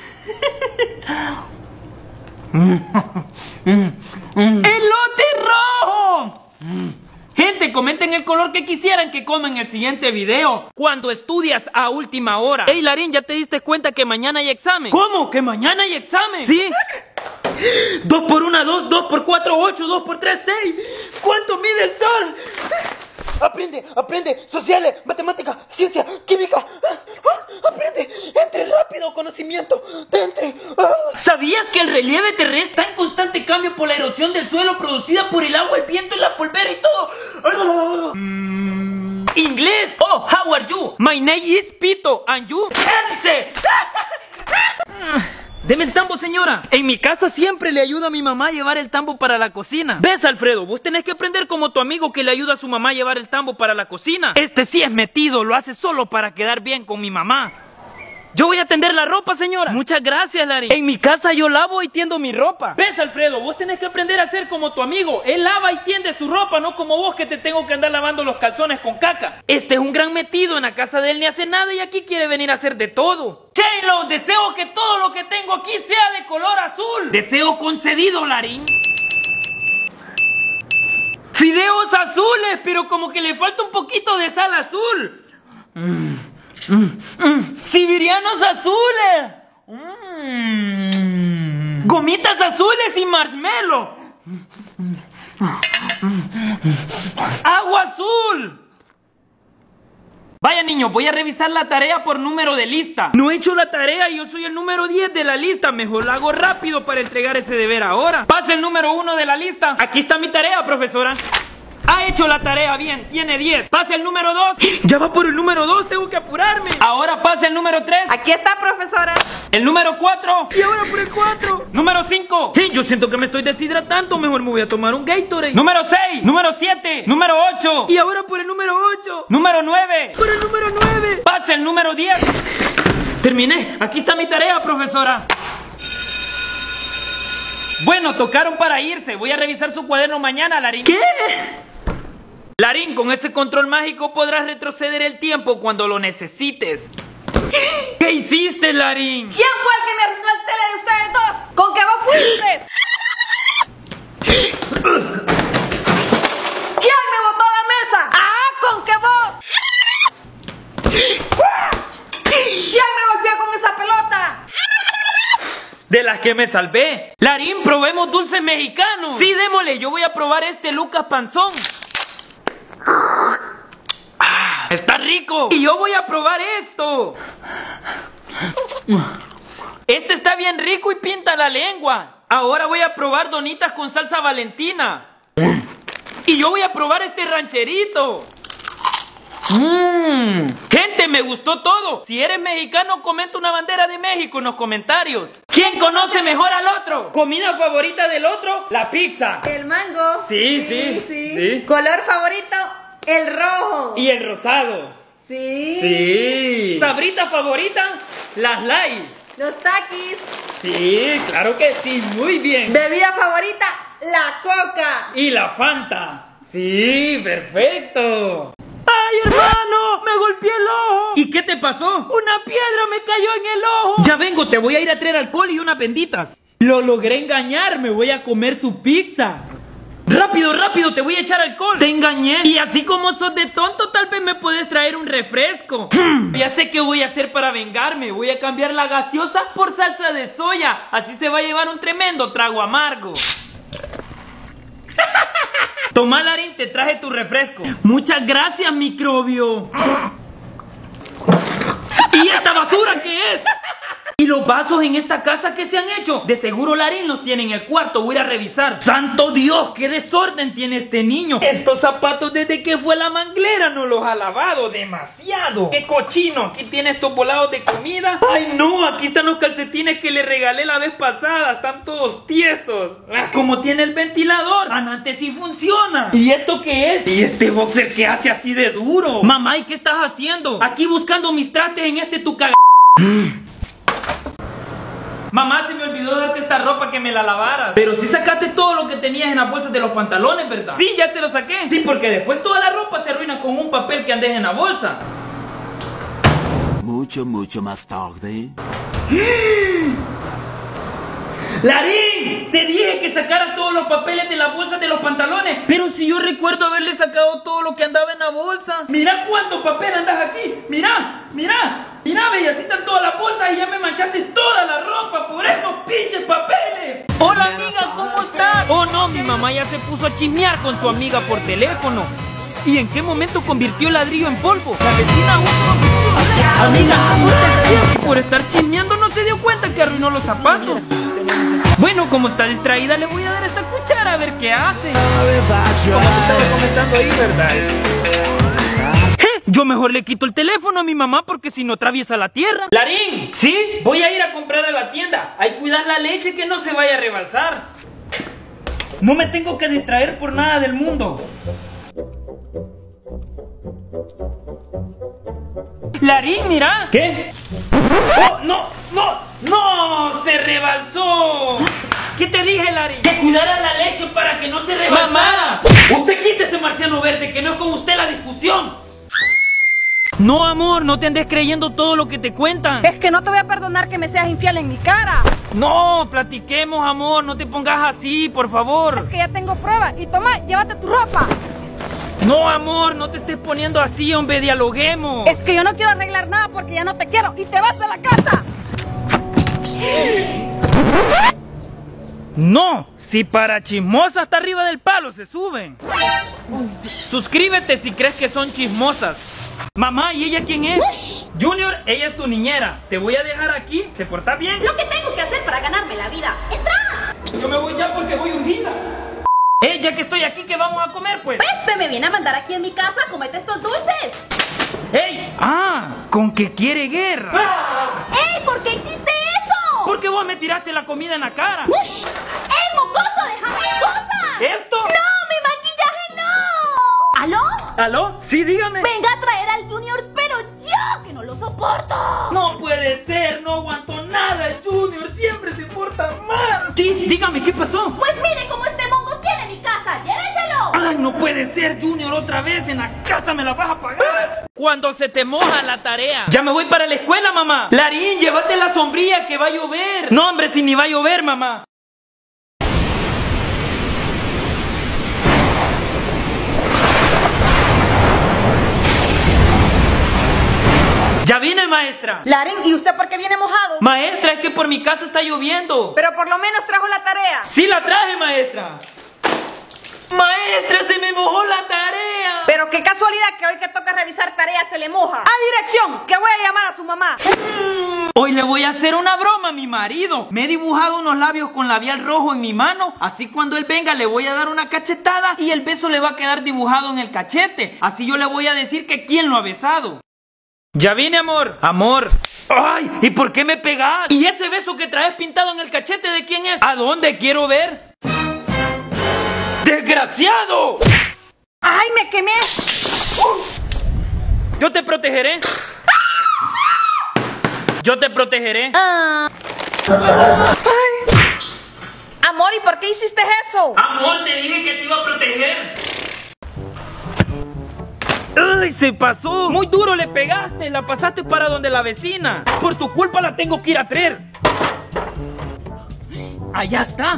¡Elote rojo! Gente, comenten el color que quisieran que coma en el siguiente video. Cuando estudias a última hora. Ey, Larín, ¿ya te diste cuenta que mañana hay examen? ¿Cómo? ¿Que mañana hay examen? Sí. Dos por una, dos, dos por cuatro, ocho, dos por tres, seis. ¿Cuánto mide el sol? Aprende, aprende, sociales, matemática, ciencia, química. Aprende, entre rápido, conocimiento, te entre. ¿Sabías que el relieve terrestre está en constante cambio por la erosión del suelo producida por el agua, el viento, la polvera y todo? Mm. Inglés. Oh, how are you? My name is Pito, and you? Else. Deme el tambo, señora. En mi casa siempre le ayuda a mi mamá a llevar el tambo para la cocina. ¿Ves, Alfredo? Vos tenés que aprender como tu amigo que le ayuda a su mamá a llevar el tambo para la cocina. Este sí es metido, lo hace solo para quedar bien con mi mamá. Yo voy a tender la ropa, señora. Muchas gracias, Larín. En mi casa yo lavo y tiendo mi ropa. ¿Ves, Alfredo? Vos tenés que aprender a ser como tu amigo. Él lava y tiende su ropa, no como vos que te tengo que andar lavando los calzones con caca. Este es un gran metido, en la casa de él ni hace nada y aquí quiere venir a hacer de todo. Chelo, deseo que todo lo que tengo aquí sea de color azul. Deseo concedido, Larín. Fideos azules, pero como que le falta un poquito de sal azul. Mmm. Mm, mm. Siberianos azules. Mm. Gomitas azules y marshmallow. Agua azul. Vaya, niños, voy a revisar la tarea por número de lista. No he hecho la tarea, yo soy el número diez de la lista. Mejor la hago rápido para entregar ese deber ahora. Pase el número uno de la lista. Aquí está mi tarea, profesora. Ha hecho la tarea bien, tiene diez. Pase el número dos. Ya va por el número dos, tengo que apurarme. Ahora pase el número tres. Aquí está, profesora. El número cuatro. Y ahora por el cuatro. Número cinco. Yo siento que me estoy deshidratando, mejor me voy a tomar un Gatorade. Número seis. Número siete. Número ocho. Y ahora por el número ocho. Número nueve. Por el número nueve. Pase el número diez. Terminé, aquí está mi tarea, profesora. Bueno, tocaron para irse. Voy a revisar su cuaderno mañana, Larín. ¿Qué? Larín, con ese control mágico podrás retroceder el tiempo cuando lo necesites. ¿Qué hiciste, Larín? ¿Quién fue el que me arruinó el tele de ustedes dos? ¿Con qué vos fuiste? ¿Quién me botó la mesa? ¡Ah! ¿Con qué vos? ¿Quién me golpeó con esa pelota? De las que me salvé. Larín, probemos dulces mexicanos. Sí, démosle, yo voy a probar este Lucas Panzón. Ah, está rico. Y yo voy a probar esto. Este está bien rico y pinta la lengua. Ahora voy a probar donitas con salsa Valentina. Y yo voy a probar este rancherito. Mmm. Gente, me gustó todo. Si eres mexicano, comenta una bandera de México en los comentarios. ¿Quién conoce mejor al otro? ¿Comida favorita del otro? La pizza. El mango. Sí, sí, sí, sí. ¿Color favorito? El rojo. Y el rosado. Sí. Sí. ¿Sabrita favorita? Las light. Los taquis. Sí, claro que sí, muy bien. Bebida favorita, la coca. Y la Fanta. Sí, perfecto. ¡Ay, hermano! ¡Me golpeé el ojo! ¿Y qué te pasó? ¡Una piedra me cayó en el ojo! Ya vengo, te voy a ir a traer alcohol y unas benditas. Lo logré engañar, me voy a comer su pizza. ¡Rápido, rápido! Te voy a echar alcohol. Te engañé. Y así como sos de tonto, tal vez me puedes traer un refresco. Ya sé qué voy a hacer para vengarme. Voy a cambiar la gaseosa por salsa de soya. Así se va a llevar un tremendo trago amargo. Toma, Larín, te traje tu refresco. Muchas gracias, microbio. ¿Y esta basura qué es? ¿Y los vasos en esta casa qué se han hecho? De seguro Larín los tiene en el cuarto, voy a ir a revisar. ¡Santo Dios! ¡Qué desorden tiene este niño! Estos zapatos desde que fue la manglera no los ha lavado demasiado. ¡Qué cochino! Aquí tiene estos volados de comida. ¡Ay no! Aquí están los calcetines que le regalé la vez pasada. Están todos tiesos. Como tiene el ventilador. Antes sí funciona. ¿Y esto qué es? ¿Y este boxer qué hace así de duro? Mamá, ¿y qué estás haciendo? Aquí buscando mis trastes en este tu caga... Mamá, se me olvidó darte esta ropa que me la lavaras. Pero sí sacaste todo lo que tenías en las bolsas de los pantalones, ¿verdad? Sí, ya se lo saqué. Sí, porque después toda la ropa se arruina con un papel que andes en la bolsa. Mucho, mucho más tarde. ¡Larín! Te dije que sacaras todos los papeles de las bolsas de los pantalones. Pero si yo recuerdo haberle sacado todo lo que andaba en la bolsa. Mira cuánto papel andas aquí. Mira, mira. Mira, ve, así están todas las bolsas y ya me manchaste toda la ropa por esos pinches papeles. Hola, amiga, ¿cómo estás? Oh, no, mi mamá ya se puso a chismear con su amiga por teléfono. ¿Y en qué momento convirtió el ladrillo en polvo? La vecina aún no... Amiga, y por estar chismeando no se dio cuenta que arruinó los zapatos. Bueno, como está distraída, le voy a dar esta cuchara a ver qué hace. Como te estaba comentando ahí, ¿verdad? ¿Eh? Yo mejor le quito el teléfono a mi mamá porque si no atraviesa la tierra. ¡Larín! ¿Sí? Voy a ir a comprar a la tienda. Hay que cuidar la leche que no se vaya a rebalsar. No me tengo que distraer por nada del mundo. Larín, mira. ¿Qué? ¡Oh, no! ¡No! ¡No! ¡Se rebalsó! ¿Qué te dije, Larín? Que cuidara la leche para que no se rebalsara. ¡Mamá! Usted quite ese marciano verde, que no es con usted la discusión. No, amor, no te andes creyendo todo lo que te cuentan. Es que no te voy a perdonar que me seas infiel en mi cara. No, platiquemos, amor, no te pongas así, por favor. Es que ya tengo pruebas. Y toma, llévate tu ropa. No, amor, no te estés poniendo así, hombre, dialoguemos. Es que yo no quiero arreglar nada porque ya no te quiero y te vas de la casa. No, si para chismosas hasta arriba del palo se suben. Suscríbete si crees que son chismosas. Mamá, ¿y ella quién es? Junior, ella es tu niñera. Te voy a dejar aquí, ¿te portas bien? Lo que tengo que hacer para ganarme la vida. ¡Entra! Yo me voy ya porque voy ungida. Eh, ya que estoy aquí, ¿qué vamos a comer, pues? Pues me viene a mandar aquí en mi casa, comete estos dulces. ¡Ey! ¡Ah! ¿Con qué quiere guerra? ¡Ah! ¡Ey! ¿Por qué hiciste eso? Porque vos me tiraste la comida en la cara. ¡Ush! ¡Ey, mocoso! ¡Deja mis cosas! ¿Esto? ¡No, mi maquillaje no! ¿Aló? ¿Aló? Sí, dígame. Venga a traer al Junior, pero yo que no lo soporto. No puede ser, no aguanto nada. El Junior siempre se porta mal. Sí, dígame, ¿qué pasó? Pues mire cómo este mongo tiene mi casa, lléveselo. Ay, no puede ser, Junior, otra vez en la casa me la vas a pagar. Cuando se te moja la tarea. Ya me voy para la escuela, mamá. Larín, llévate la sombrilla que va a llover. No, hombre, si ni va a llover, mamá. ¡Ya vine, maestra! Larín, ¿y usted por qué viene mojado? Maestra, es que por mi casa está lloviendo. Pero por lo menos trajo la tarea. ¡Sí la traje, maestra! ¡Maestra, se me mojó la tarea! Pero qué casualidad que hoy que toca revisar tareas se le moja. ¡A dirección! Que voy a llamar a su mamá. Hoy le voy a hacer una broma a mi marido. Me he dibujado unos labios con labial rojo en mi mano. Así cuando él venga le voy a dar una cachetada y el beso le va a quedar dibujado en el cachete. Así yo le voy a decir que quién lo ha besado. Ya vine, amor. Amor. ¡Ay! ¿Y por qué me pegas? ¿Y ese beso que traes pintado en el cachete de quién es? ¿A dónde quiero ver? ¡Desgraciado! ¡Ay, me quemé! Yo te protegeré. Yo te protegeré. Ah. Amor, ¿y por qué hiciste eso? Amor, te dije que te iba a proteger. ¡Ay, se pasó! Muy duro le pegaste, la pasaste para donde la vecina. Por tu culpa la tengo que ir a traer. Allá está.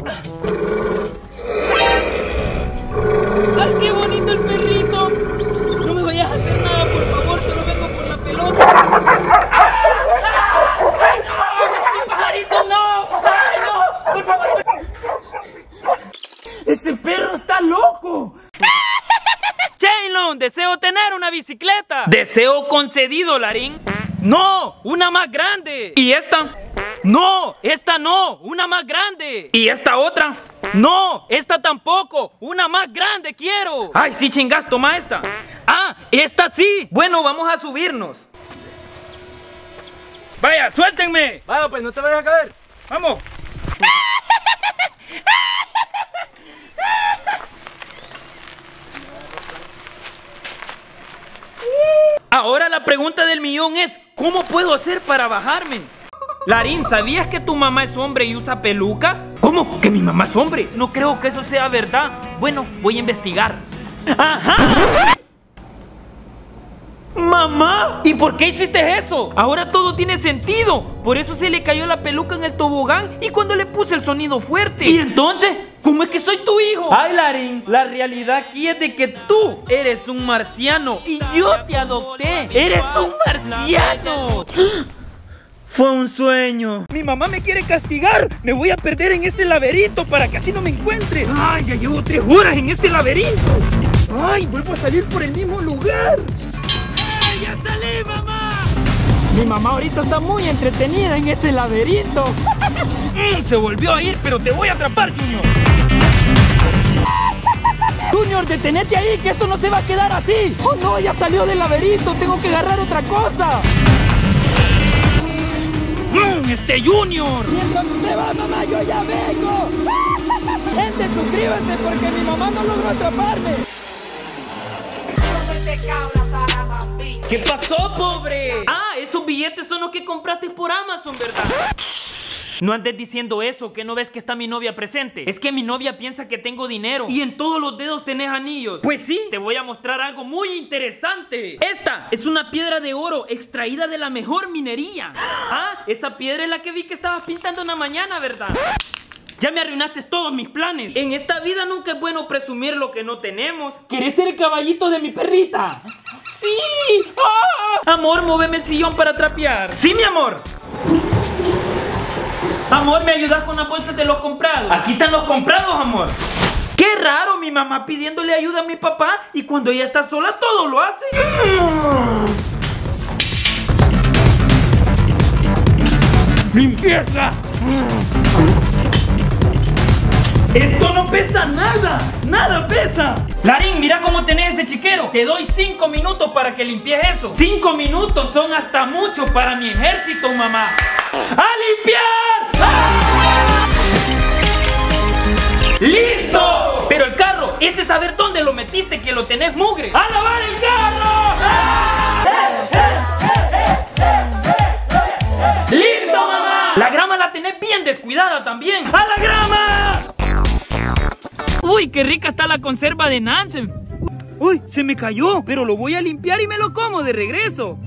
¡Ay, qué bonito el perrito! No me vayas a hacer nada, por favor, solo vengo por la pelota. ¡Ay, no! ¡Mi pajarito, no! ¡Ay, no! ¡Por favor! ¡Ese perro está loco! Chaylon, deseo tener una bicicleta. Deseo concedido, Larín. No, una más grande. ¿Y esta? No, esta no, una más grande. ¿Y esta otra? No, esta tampoco, una más grande quiero. Ay, sí, chingas, toma esta. Ah, esta sí. Bueno, vamos a subirnos. Vaya, suéltenme. Vaya, pues no te vayas a caer. Vamos. Ahora la pregunta del millón es, ¿cómo puedo hacer para bajarme? Larín, ¿sabías que tu mamá es hombre y usa peluca? ¿Cómo? ¿Que mi mamá es hombre? No creo que eso sea verdad. Bueno, voy a investigar. ¡Ajá! ¡Mamá! ¿Y por qué hiciste eso? Ahora todo tiene sentido. Por eso se le cayó la peluca en el tobogán y cuando le puse el sonido fuerte. ¿Y entonces? ¿Cómo es que soy tu hijo? Ay, Larín, la realidad aquí es de que tú eres un marciano y yo te adopté. ¡Eres un marciano! Fue un sueño. Mi mamá me quiere castigar. Me voy a perder en este laberinto para que así no me encuentre. Ay, ya llevo tres horas en este laberinto. Ay, vuelvo a salir por el mismo lugar. Ay, ya salí, mamá. Mi mamá ahorita está muy entretenida en este laberinto. mm, se volvió a ir, pero te voy a atrapar, Junior. Junior, detenete ahí, que esto no se va a quedar así. Oh no, ya salió del laberinto. Tengo que agarrar otra cosa. Mm, ¡Este Junior! Mientras usted va, mamá, yo ya vengo. Gente, suscríbanse porque mi mamá no logró atraparme. ¿Qué pasó, pobre? Ah, esos billetes son los que compraste por Amazon, ¿verdad? No andes diciendo eso, que no ves que está mi novia presente. Es que mi novia piensa que tengo dinero y en todos los dedos tenés anillos. Pues sí, te voy a mostrar algo muy interesante. Esta es una piedra de oro extraída de la mejor minería. Ah, esa piedra es la que vi que estabas pintando una mañana, ¿verdad? Ya me arruinaste todos mis planes. En esta vida nunca es bueno presumir lo que no tenemos. ¿Querés ser el caballito de mi perrita? ¡Sí! ¡Ah! Amor, móveme el sillón para trapear. ¡Sí, mi amor! Amor, ¿me ayudas con las bolsas de los comprados? Aquí están los comprados, amor. Qué raro, mi mamá pidiéndole ayuda a mi papá y cuando ella está sola todo lo hace. ¡Limpieza! ¡Esto no pesa nada! ¡Nada pesa! Larín, mira cómo tenés ese chiquero. Te doy cinco minutos para que limpies eso. Cinco minutos son hasta mucho para mi ejército, mamá. ¡A limpiar! ¡Ah! ¡Listo! Pero el carro, ese saber dónde lo metiste que lo tenés mugre. ¡A lavar el carro! ¡Ah! ¡Listo, mamá! La grama la tenés bien descuidada también. ¡A la grama! Uy, qué rica está la conserva de Nansen. Uy, se me cayó, pero lo voy a limpiar y me lo como de regreso.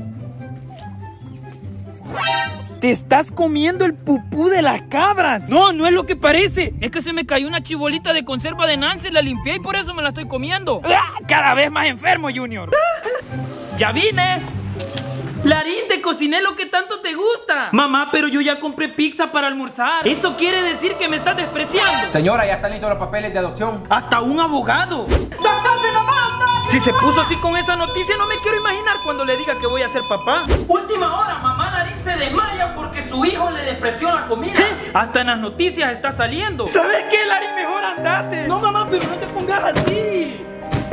Te estás comiendo el pupú de las cabras. No, no es lo que parece. Es que se me cayó una chibolita de conserva de Nansen, la limpié y por eso me la estoy comiendo. ¡Ah! Cada vez más enfermo, Junior. ¡Ya vine! Larín, te cociné lo que tanto te gusta. Mamá, pero yo ya compré pizza para almorzar. Eso quiere decir que me estás despreciando. Señora, ya están listos los papeles de adopción. Hasta un abogado. ¡Doctor, se nos va, doctor! Si se puso así con esa noticia, no me quiero imaginar cuando le diga que voy a ser papá. Última hora, mamá Larín se desmaya porque su hijo le despreció la comida. ¿Eh? Hasta en las noticias está saliendo. ¿Sabes qué, Larín? Mejor andate. No, mamá, pero no te pongas así.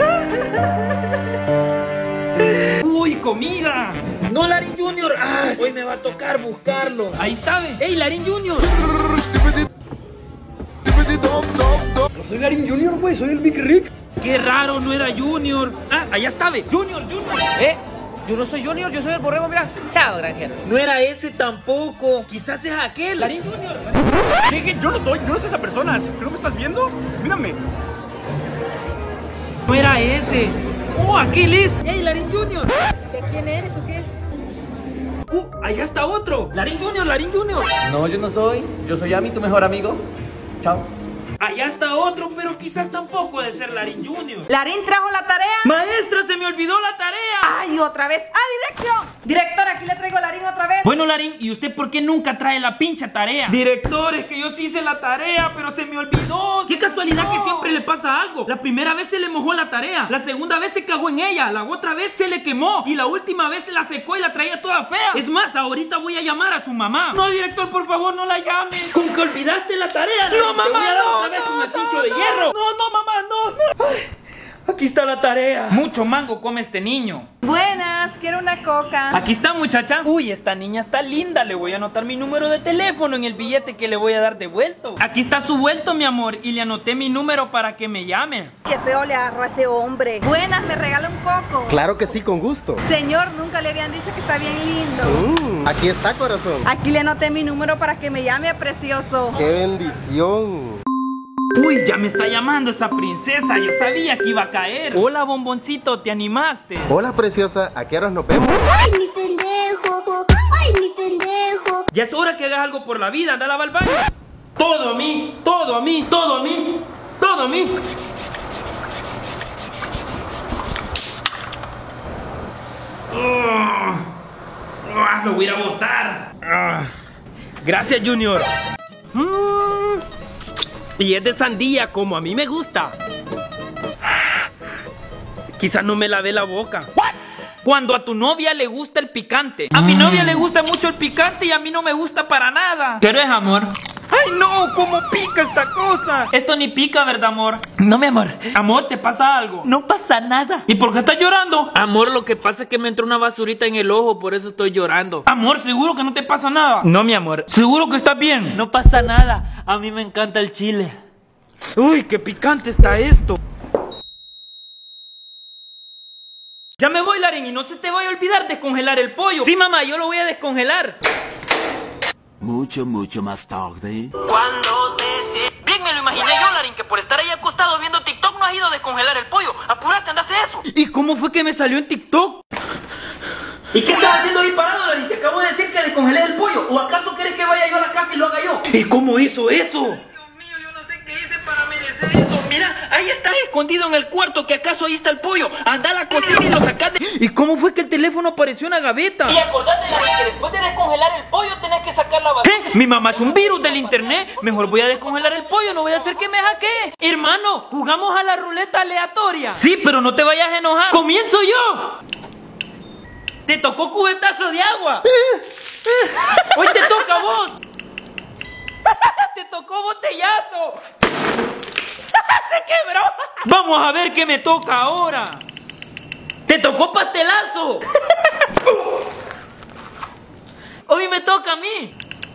Uy, comida. No, Larín Junior. Ah, hoy me va a tocar buscarlo. Ahí está, ve. ¡Ey, Larín Junior! No soy Larín Junior, güey. Soy el Big Rick. Qué raro, no era Junior. Ah, allá está, ve. Junior, Junior. Eh, yo no soy Junior, yo soy el borrego, mira. Chao, granjeros. No era ese tampoco. Quizás es aquel. Larín Junior. ¿Qué? Yo no soy, yo no soy esa persona. ¿Pero me estás viendo? Mírame. No era ese. ¡Oh, aquel es! ¡Ey, Larín Junior! ¿De quién eres o qué? ¡Uh, allá está otro! ¡Larín Junior, Larín Junior! No, yo no soy. Yo soy Ami, tu mejor amigo. Chao. Allá está otro, pero quizás tampoco de ser Larín Junior. ¿Larín trajo la tarea? ¡Maestra, se me olvidó la tarea! ¡Ay, otra vez! ¡Ah, dirección! Director, aquí le traigo a Larín otra vez. Bueno, Larín, ¿y usted por qué nunca trae la pincha tarea? Director, es que yo sí hice la tarea, pero se me olvidó. ¡Qué casualidad no. que siempre le pasa algo! La primera vez se le mojó la tarea, la segunda vez se cagó en ella, la otra vez se le quemó y la última vez se la secó y la traía toda fea. Es más, ahorita voy a llamar a su mamá. No, director, por favor, no la llames. ¿Con que olvidaste la tarea? No, mamá, te voy a dar no, otra vez no, con el no, cincho de no, hierro. No, no, mamá, no, no. Ay, Aquí está la tarea. Mucho mango come este niño. Buenas, quiero una coca. Aquí está, muchacha. Uy, esta niña está linda. Le voy a anotar mi número de teléfono en el billete que le voy a dar de vuelto. Aquí está su vuelto, mi amor. Y le anoté mi número para que me llame. Qué feo le agarró a ese hombre. Buenas, ¿me regala un coco? Claro que sí, con gusto. Señor, nunca le habían dicho que está bien lindo. Mm, aquí está, corazón. Aquí le anoté mi número para que me llame, precioso. ¡Qué bendición! Uy, ya me está llamando esa princesa. Yo sabía que iba a caer. Hola, bomboncito, ¿te animaste? Hola, preciosa. ¿A qué horas nos vemos? ¡Ay, mi pendejo! ¡Ay, mi pendejo! Ya es hora que hagas algo por la vida. Anda a lavar el baño. Todo a mí, todo a mí, todo a mí, todo a mí. Oh, oh, lo voy a ir a botar. Oh. Gracias, Junior. Mm. Y es de sandía, como a mí me gusta. Quizás no me lavé la boca. ¿What? Cuando a tu novia le gusta el picante. A mi novia le gusta mucho el picante y a mí no me gusta para nada. Pero es amor. ¡Ay, no! ¿Cómo pica esta cosa? Esto ni pica, ¿verdad, amor? No, mi amor. Amor, ¿te pasa algo? No pasa nada. ¿Y por qué estás llorando? Amor, lo que pasa es que me entró una basurita en el ojo, por eso estoy llorando. Amor, ¿seguro que no te pasa nada? No, mi amor. ¿Seguro que estás bien? No pasa nada. A mí me encanta el chile. Uy, qué picante está esto. Ya me voy, Larín, y no se te vaya a olvidar descongelar el pollo. Sí, mamá, yo lo voy a descongelar. Mucho, mucho más tarde. Cuando te... Bien me lo imaginé yo, Larín, que por estar ahí acostado viendo TikTok no has ido a descongelar el pollo. Apúrate, anda a hacer eso. ¿Y cómo fue que me salió en TikTok? ¿Y qué estás haciendo ahí parado, Larín? Te acabo de decir que descongelé el pollo. ¿O acaso quieres que vaya yo a la casa y lo haga yo? ¿Y cómo hizo eso? Dios mío, yo no sé qué hice para merecer eso. Mira, ahí está escondido en el cuarto, que acaso ahí está el pollo. Anda a la cocina y lo sacaste. ¿Y cómo fue que el teléfono apareció en la gaveta? Y acordate, Larín, que después de descongelar el pollo tenés que sacar la basura. ¿Eh? Mi mamá es un virus del internet. Mejor voy a descongelar el pollo, no voy a hacer que me hackee. Hermano, jugamos a la ruleta aleatoria. Sí, pero no te vayas a enojar. ¡Comienzo yo! Te tocó cubetazo de agua. Hoy te toca a vos. Te tocó botellazo. Se quebró. Vamos a ver qué me toca ahora. Te tocó pastelazo. Hoy me toca a mí.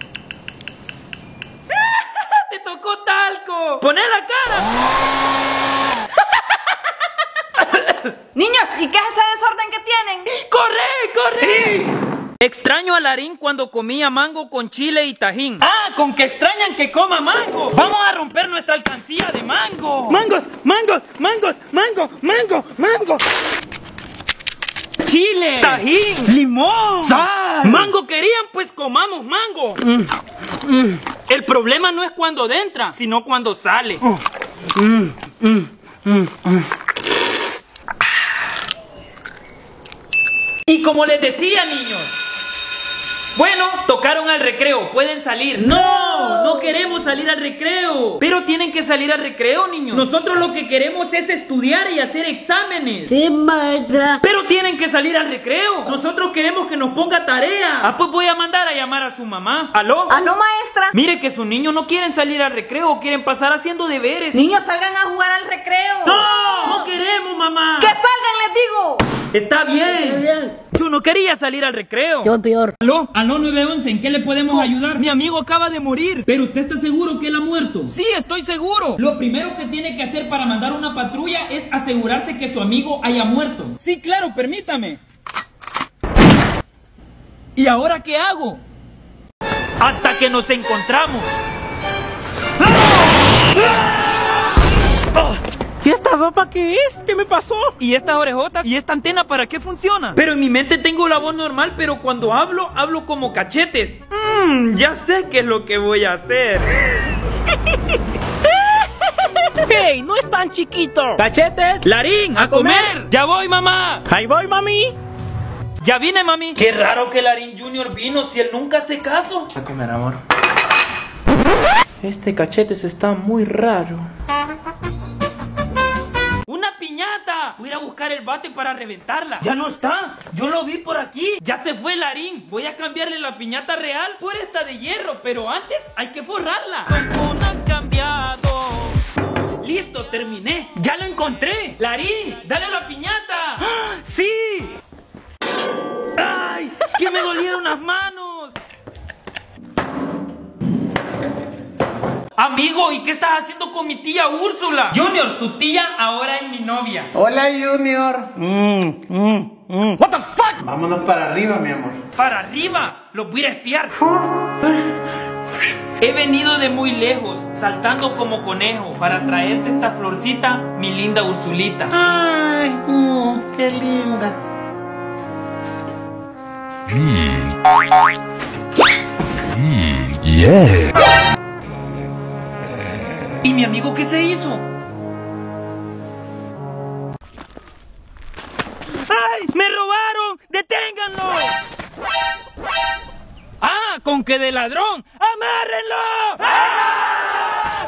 Te tocó talco. Poné la cara. Niños, ¿y qué es ese desorden que tienen? ¡Corre, corre! Extraño a Larín cuando comía mango con chile y tajín. ¡Ah, con que extrañan que coma mango! ¡Vamos a romper nuestra alcancía de mango! ¡Mangos, mangos, mangos, mango, mango, mango! ¡Chile! ¡Tajín! ¡Limón! ¡Sal! ¡Mango querían! Pues comamos mango. Mm. Mm. El problema no es cuando entra, sino cuando sale. Mm. Mm. Mm. Mm. Y como les decía, niños, bueno, tocaron al recreo, pueden salir. No, no queremos salir al recreo. Pero tienen que salir al recreo, niños. Nosotros lo que queremos es estudiar y hacer exámenes. Sí, maestra. Pero tienen que salir al recreo. Nosotros queremos que nos ponga tarea. Ah, pues voy a mandar a llamar a su mamá. ¿Aló? ¿Aló, maestra? Mire que sus niños no quieren salir al recreo, quieren pasar haciendo deberes. Niños, salgan a jugar al recreo. No, no queremos, mamá. ¡Que salgan, les digo! Está bien. bien. Yo no quería salir al recreo. Yo peor. ¿Aló? ¿Aló nueve once? ¿En qué le podemos ayudar? Mi amigo acaba de morir. ¿Pero usted está seguro que él ha muerto? Sí, estoy seguro. Lo primero que tiene que hacer para mandar una patrulla es asegurarse que su amigo haya muerto. Sí, claro, permítame. ¿Y ahora qué hago? Hasta que nos encontramos. ¿Y esta ropa qué es? ¿Qué me pasó? ¿Y estas orejotas? ¿Y esta antena para qué funciona? Pero en mi mente tengo la voz normal, pero cuando hablo, hablo como cachetes. Mmm, ya sé qué es lo que voy a hacer. ¡Hey! No es tan chiquito. ¡Cachetes! ¡Larín! ¡A, a comer! comer! ¡Ya voy, mamá! ¡Ahí voy, mami! ¡Ya vine, mami! ¡Qué raro que Larín Junior vino si él nunca hace caso! A comer, amor. Este Cachetes está muy raro. ¡Una piñata! Voy a ir a buscar el bate para reventarla. ¡Ya no está! ¡Yo lo vi por aquí! ¡Ya se fue Larín! Voy a cambiarle la piñata real por esta de hierro, pero antes hay que forrarla. Con unas cambiado. ¡Listo! Listo, terminé. ¡Ya lo encontré! ¡Larín, dale a la piñata! ¡Ah, sí! ¡Ay! ¡Que me dolieron las manos! Amigo, ¿y qué estás haciendo con mi tía Úrsula? Junior, tu tía ahora es mi novia. Hola, Junior. Mm, mm, mm. What the fuck? Vámonos para arriba, mi amor. ¿Para arriba? Los voy a espiar. He venido de muy lejos, saltando como conejo, para traerte esta florcita, mi linda Ursulita. Ay, mm, qué lindas. Mm. Mm, yeah. ¿Y mi amigo qué se hizo? ¡Ay! ¡Me robaron! ¡Deténganlo! ¡Ah! ¡Con que de ladrón! ¡Amárrenlo! ¡Ah!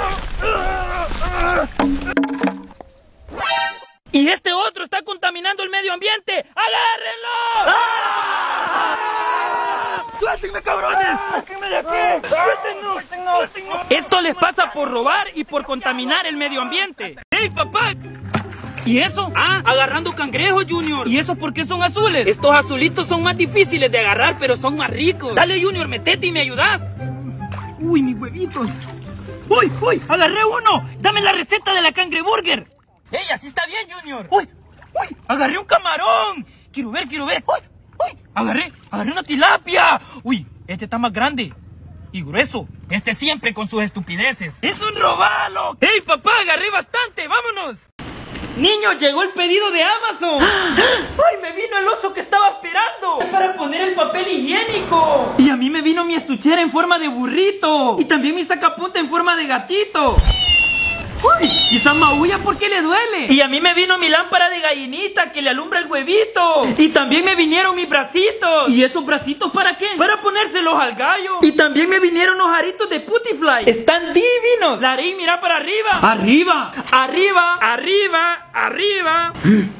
¡Y este otro está contaminando el medio ambiente! ¡Agárrenlo! ¡Ah! ¡Suéltenme, cabrones! ¡Sáquenme de aquí! ¡Suéltenme! Esto les pasa por robar y por contaminar el medio ambiente. ¡Ey, papá! ¿Y eso? Ah, agarrando cangrejos, Junior. ¿Y eso por qué son azules? Estos azulitos son más difíciles de agarrar, pero son más ricos. Dale, Junior, metete y me ayudas. Uy, mis huevitos. ¡Uy, uy! ¡Agarré uno! ¡Dame la receta de la cangreburger! ¡Ey, así está bien, Junior! ¡Uy, uy! ¡Agarré un camarón! Quiero ver, quiero ver. ¡Uy, uy! ¡Agarré, agarré una tilapia! ¡Uy, este está más grande y grueso! Este siempre con sus estupideces. ¡Es un robalo! ¡Ey, papá! ¡Agarré bastante! ¡Vámonos! ¡Niños! ¡Llegó el pedido de Amazon! ¡Ay! ¡Me vino el oso que estaba esperando! ¡Es para poner el papel higiénico! Y a mí me vino mi estuchera en forma de burrito. Y también mi sacapunta en forma de gatito. ¡Uy! Quizás maulla porque le duele. Y a mí me vino mi lámpara de gallinita que le alumbra el huevito. Y también me vinieron mis bracitos. ¿Y esos bracitos para qué? Para ponérselos al gallo. Y también me vinieron los aritos de Putifly. ¡Están divinos! Larín, mira para arriba. ¡Arriba! ¡Arriba! ¡Arriba! ¡Arriba!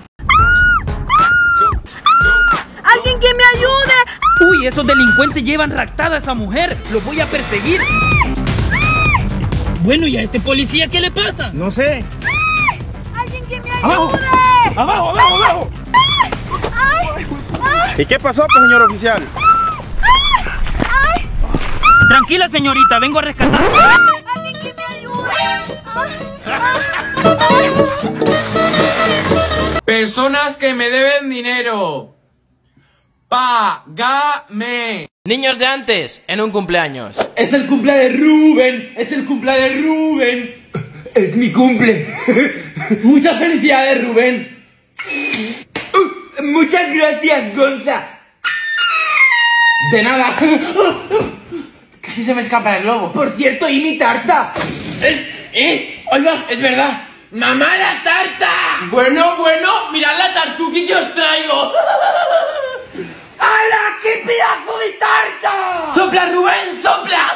¡Alguien que me ayude! ¡Uy! Esos delincuentes llevan raptada a esa mujer. Los voy a perseguir. Bueno, ¿y a este policía qué le pasa? No sé. ¡Ay! ¡Alguien que me ayude! ¡Abajo! ¡Abajo, abajo, abajo! ¡Ay! ¡Ay! ¿Y qué pasó, pues, señor oficial? ¡Ay! Tranquila, señorita, vengo a rescatar. ¡Alguien que me ayude! ¡Ay! Personas que me deben dinero. Págame. Niños de antes, en un cumpleaños. Es el cumple de Rubén, es el cumple de Rubén. Es mi cumple. Muchas felicidades, Rubén. Uh, muchas gracias, Gonza. De nada. Casi se me escapa el globo. Por cierto, ¿y mi tarta? ¿Eh? ¿Eh? Oiga, es verdad. ¡Mamá, la tarta! Bueno, bueno, mirad la tartuqui que os traigo. ¡Hala! ¡Qué pedazo de tarta! ¡Sopla, Rubén, sopla!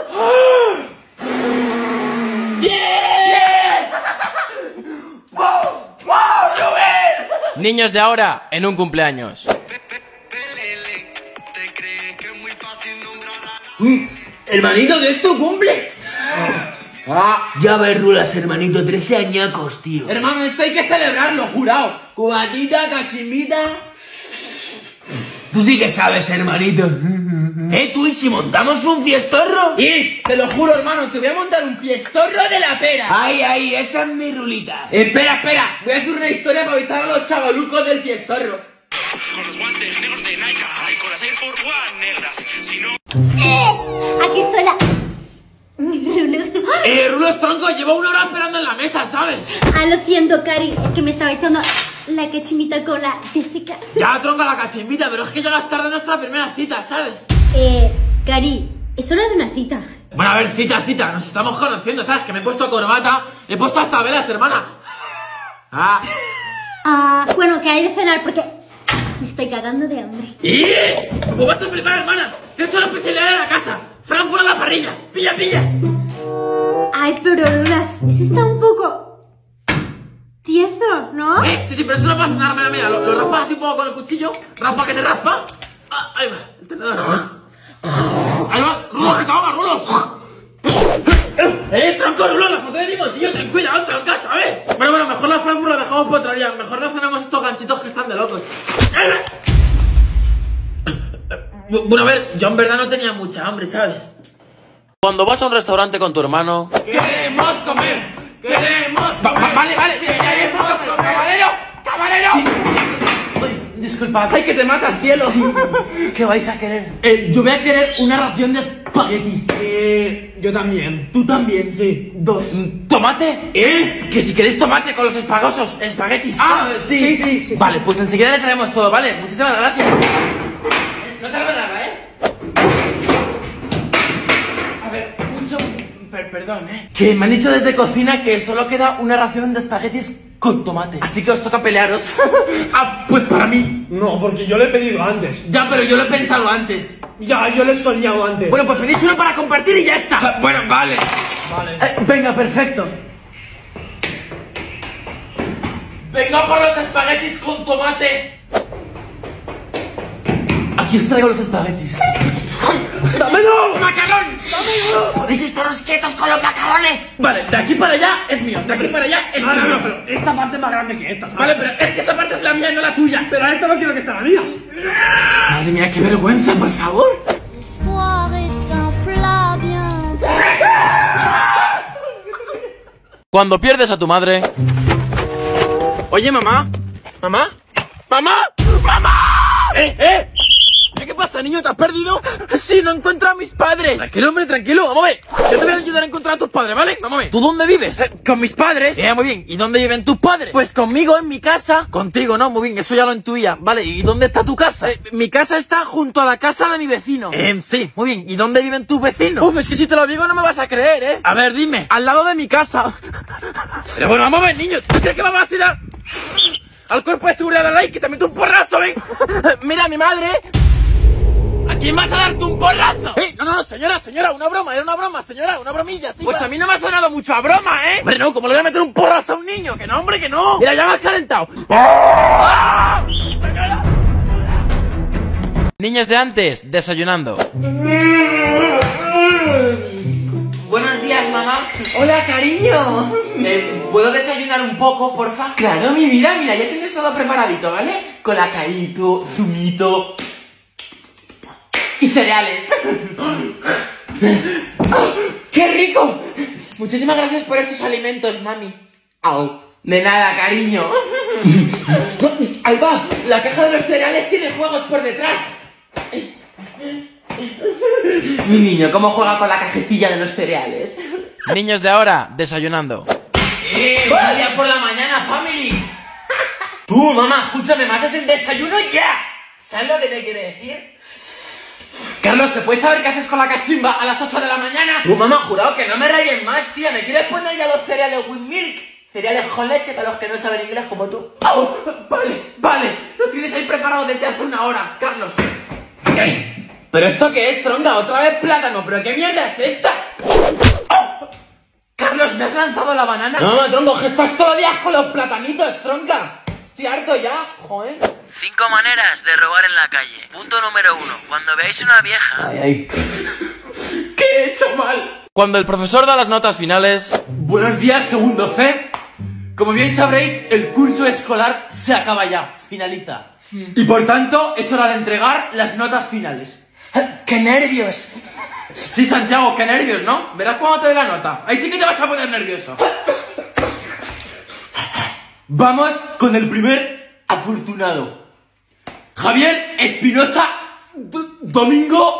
¡Bien! ¡Bien! ¡Wow! ¡Wow, Rubén! Niños de ahora, en un cumpleaños. Mm, hermanito, ¿de esto cumple? Ah, ya ves, Rulas, hermanito, trece añacos, tío. Hermano, esto hay que celebrarlo, jurado. Cubatita, cachimbita. Tú sí que sabes, hermanito. ¿Eh, tú? ¿Y si montamos un fiestorro? Y, te lo juro, hermano, te voy a montar un fiestorro de la pera. Ay, ay, esa es mi rulita. Espera, espera, voy a hacer una historia para avisar a los chavalucos del fiestorro. Con los guantes negros de Nike y con las Air Force One negras. Si no... ¡Eh! Aquí estoy la... Rulos. Eh, Rulos, tronco, llevo una hora esperando en la mesa, ¿sabes? Ah, lo siento, Cari, es que me estaba echando la cachimita con la Jessica. Ya, tronca la cachimbita, pero es que llegas tarde a nuestra primera cita, ¿sabes? Eh, Cari, eso no es una cita. Bueno, a ver, cita, cita, nos estamos conociendo, ¿sabes? Que me he puesto corbata, he puesto hasta velas, hermana. Ah. Ah, bueno, que hay de cenar porque me estoy cagando de hambre. ¿Y? ¿Cómo vas a flipar, hermana? Te solo especialidad de la casa. Fran fuera a la parrilla. Pilla, pilla. Ay, pero Rulas, eso está un poco tieso, ¿no? Eh, sí, sí, pero eso no pasa nada, mira, mira. Lo, lo raspas así un poco con el cuchillo. Raspa que te raspa. Ah, ahí va, el tenedor. Ahí va, Rulos, que te ahogas, Rulos. Eh, tronco, Rulo, la foto de Timotillo, ten cuidado, tronca, ¿sabes? Bueno, bueno, mejor la Frankfurt la dejamos para otro día. Mejor no cenamos estos ganchitos que están de locos. Bueno, a ver, yo en verdad no tenía mucha hambre, ¿sabes? Cuando vas a un restaurante con tu hermano... ¡Queremos comer! ¡Queremos comer! Va, va, vale, vale, mira, ya está, camarero, camarero. Sí, sí. Uy, disculpad. ¡Ay, que te matas, cielo! Sí. ¿Qué vais a querer? Eh, yo voy a querer una ración de espaguetis. Eh, yo también. Tú también, sí. Dos. ¿Tomate? ¿Eh? Que si queréis tomate con los espagosos, espaguetis. Ah, sí, sí, sí, sí. Vale, pues enseguida le traemos todo, ¿vale? Muchísimas gracias. No tarda nada, ¿eh? A ver, un segundo. Per perdón, ¿eh? Que me han dicho desde cocina que solo queda una ración de espaguetis con tomate. Así que os toca pelearos. Ah, pues para mí. No, porque yo lo he pedido antes. Ya, pero yo lo he pensado antes. Ya, yo lo he soñado antes. Bueno, pues pedís uno para compartir y ya está. Bueno, vale. Vale. Eh, venga, perfecto. Venga por los espaguetis con tomate. Aquí os traigo los espaguetis. ¡Dámelo! ¡Macarrón! ¡Dámelo! ¡Podéis estaros quietos con los macarrones! Vale, de aquí para allá es mío, de aquí para allá es no, mío. No, no, pero esta parte es más grande que esta, ¿sabes? Vale, pero es que esta parte es la mía y no la tuya. Pero esta no quiero que sea la mía. Madre mía, qué vergüenza, por favor. Cuando pierdes a tu madre... Oye, mamá. ¿Mamá? ¿Mamá? ¡Mamá! ¡Eh, eh! ¿Qué pasa, niño? ¿Te has perdido? Sí, no encuentro a mis padres. Tranquilo, hombre, tranquilo. Vamos a ver. Yo te voy a ayudar a encontrar a tus padres, ¿vale? Vamos a ver. ¿Tú dónde vives? Eh, con mis padres. Eh, muy bien. ¿Y dónde viven tus padres? Pues conmigo, en mi casa. Contigo, ¿no? Muy bien, eso ya lo intuía. Vale, ¿y dónde está tu casa? Eh, mi casa está junto a la casa de mi vecino. Eh, sí, muy bien. ¿Y dónde viven tus vecinos? Uf, es que si te lo digo no me vas a creer, ¿eh? A ver, dime. Al lado de mi casa. Pero bueno, vamos a ver, niño. ¿Tú crees que vamos a tirar al cuerpo de seguridad de la ley que te meto un porrazo, ven? Mira, mi madre... ¿A quién vas a darte un porrazo? ¡Eh! No, no, no, señora, señora, una broma, era una broma, señora, una bromilla, sí. Pues va. A mí no me ha sonado mucho a broma, ¿eh? Hombre, no, ¿cómo le voy a meter un porrazo a un niño? Que no, hombre, que no. Mira, ya me has calentado. ¡Ah! Niños de antes, desayunando. Buenos días, mamá. Hola, cariño. ¿Me puedo desayunar un poco, porfa? Claro, mi vida, mira, ya tienes todo preparadito, ¿vale? Colacaíto, zumito... y cereales. ¡Qué rico! Muchísimas gracias por estos alimentos, mami. Au. De nada, cariño. Ahí va, la caja de los cereales tiene juegos por detrás. Mi niño, ¿cómo juega con la cajetilla de los cereales? Niños de ahora, desayunando. ¡Eh! ¡Buenos días por la mañana, family! Tú, mamá, escúchame, ¿me haces el desayuno ya? ¿Sabes lo que te quiere decir? Carlos, ¿te puedes saber qué haces con la cachimba a las ocho de la mañana? Tu mamá, jurado que no me rayes más, tía. ¿Me quieres poner ya los cereales with milk? Cereales con leche para los que no saben inglés como tú. Oh, vale, vale. Los tienes ahí preparados desde hace una hora, Carlos. ¿Qué? ¿Pero esto qué es, tronca? ¿Otra vez plátano? ¿Pero qué mierda es esta? Oh. Carlos, ¿me has lanzado la banana? No, no, tronco, que estás todos los días con los platanitos, tronca. Estoy harto ya, joder. Cinco maneras de robar en la calle. Punto número uno. Cuando veáis una vieja... Ay, ay. ¿Qué he hecho mal? Cuando el profesor da las notas finales... Buenos días, segundo C. Como bien sabréis, el curso escolar se acaba ya. Finaliza. Y por tanto, es hora de entregar las notas finales. ¡Qué nervios! Sí, Santiago, qué nervios, ¿no? Verás cuando te dé la nota. Ahí sí que te vas a poner nervioso. Vamos con el primer afortunado. Javier Espinosa Domingo.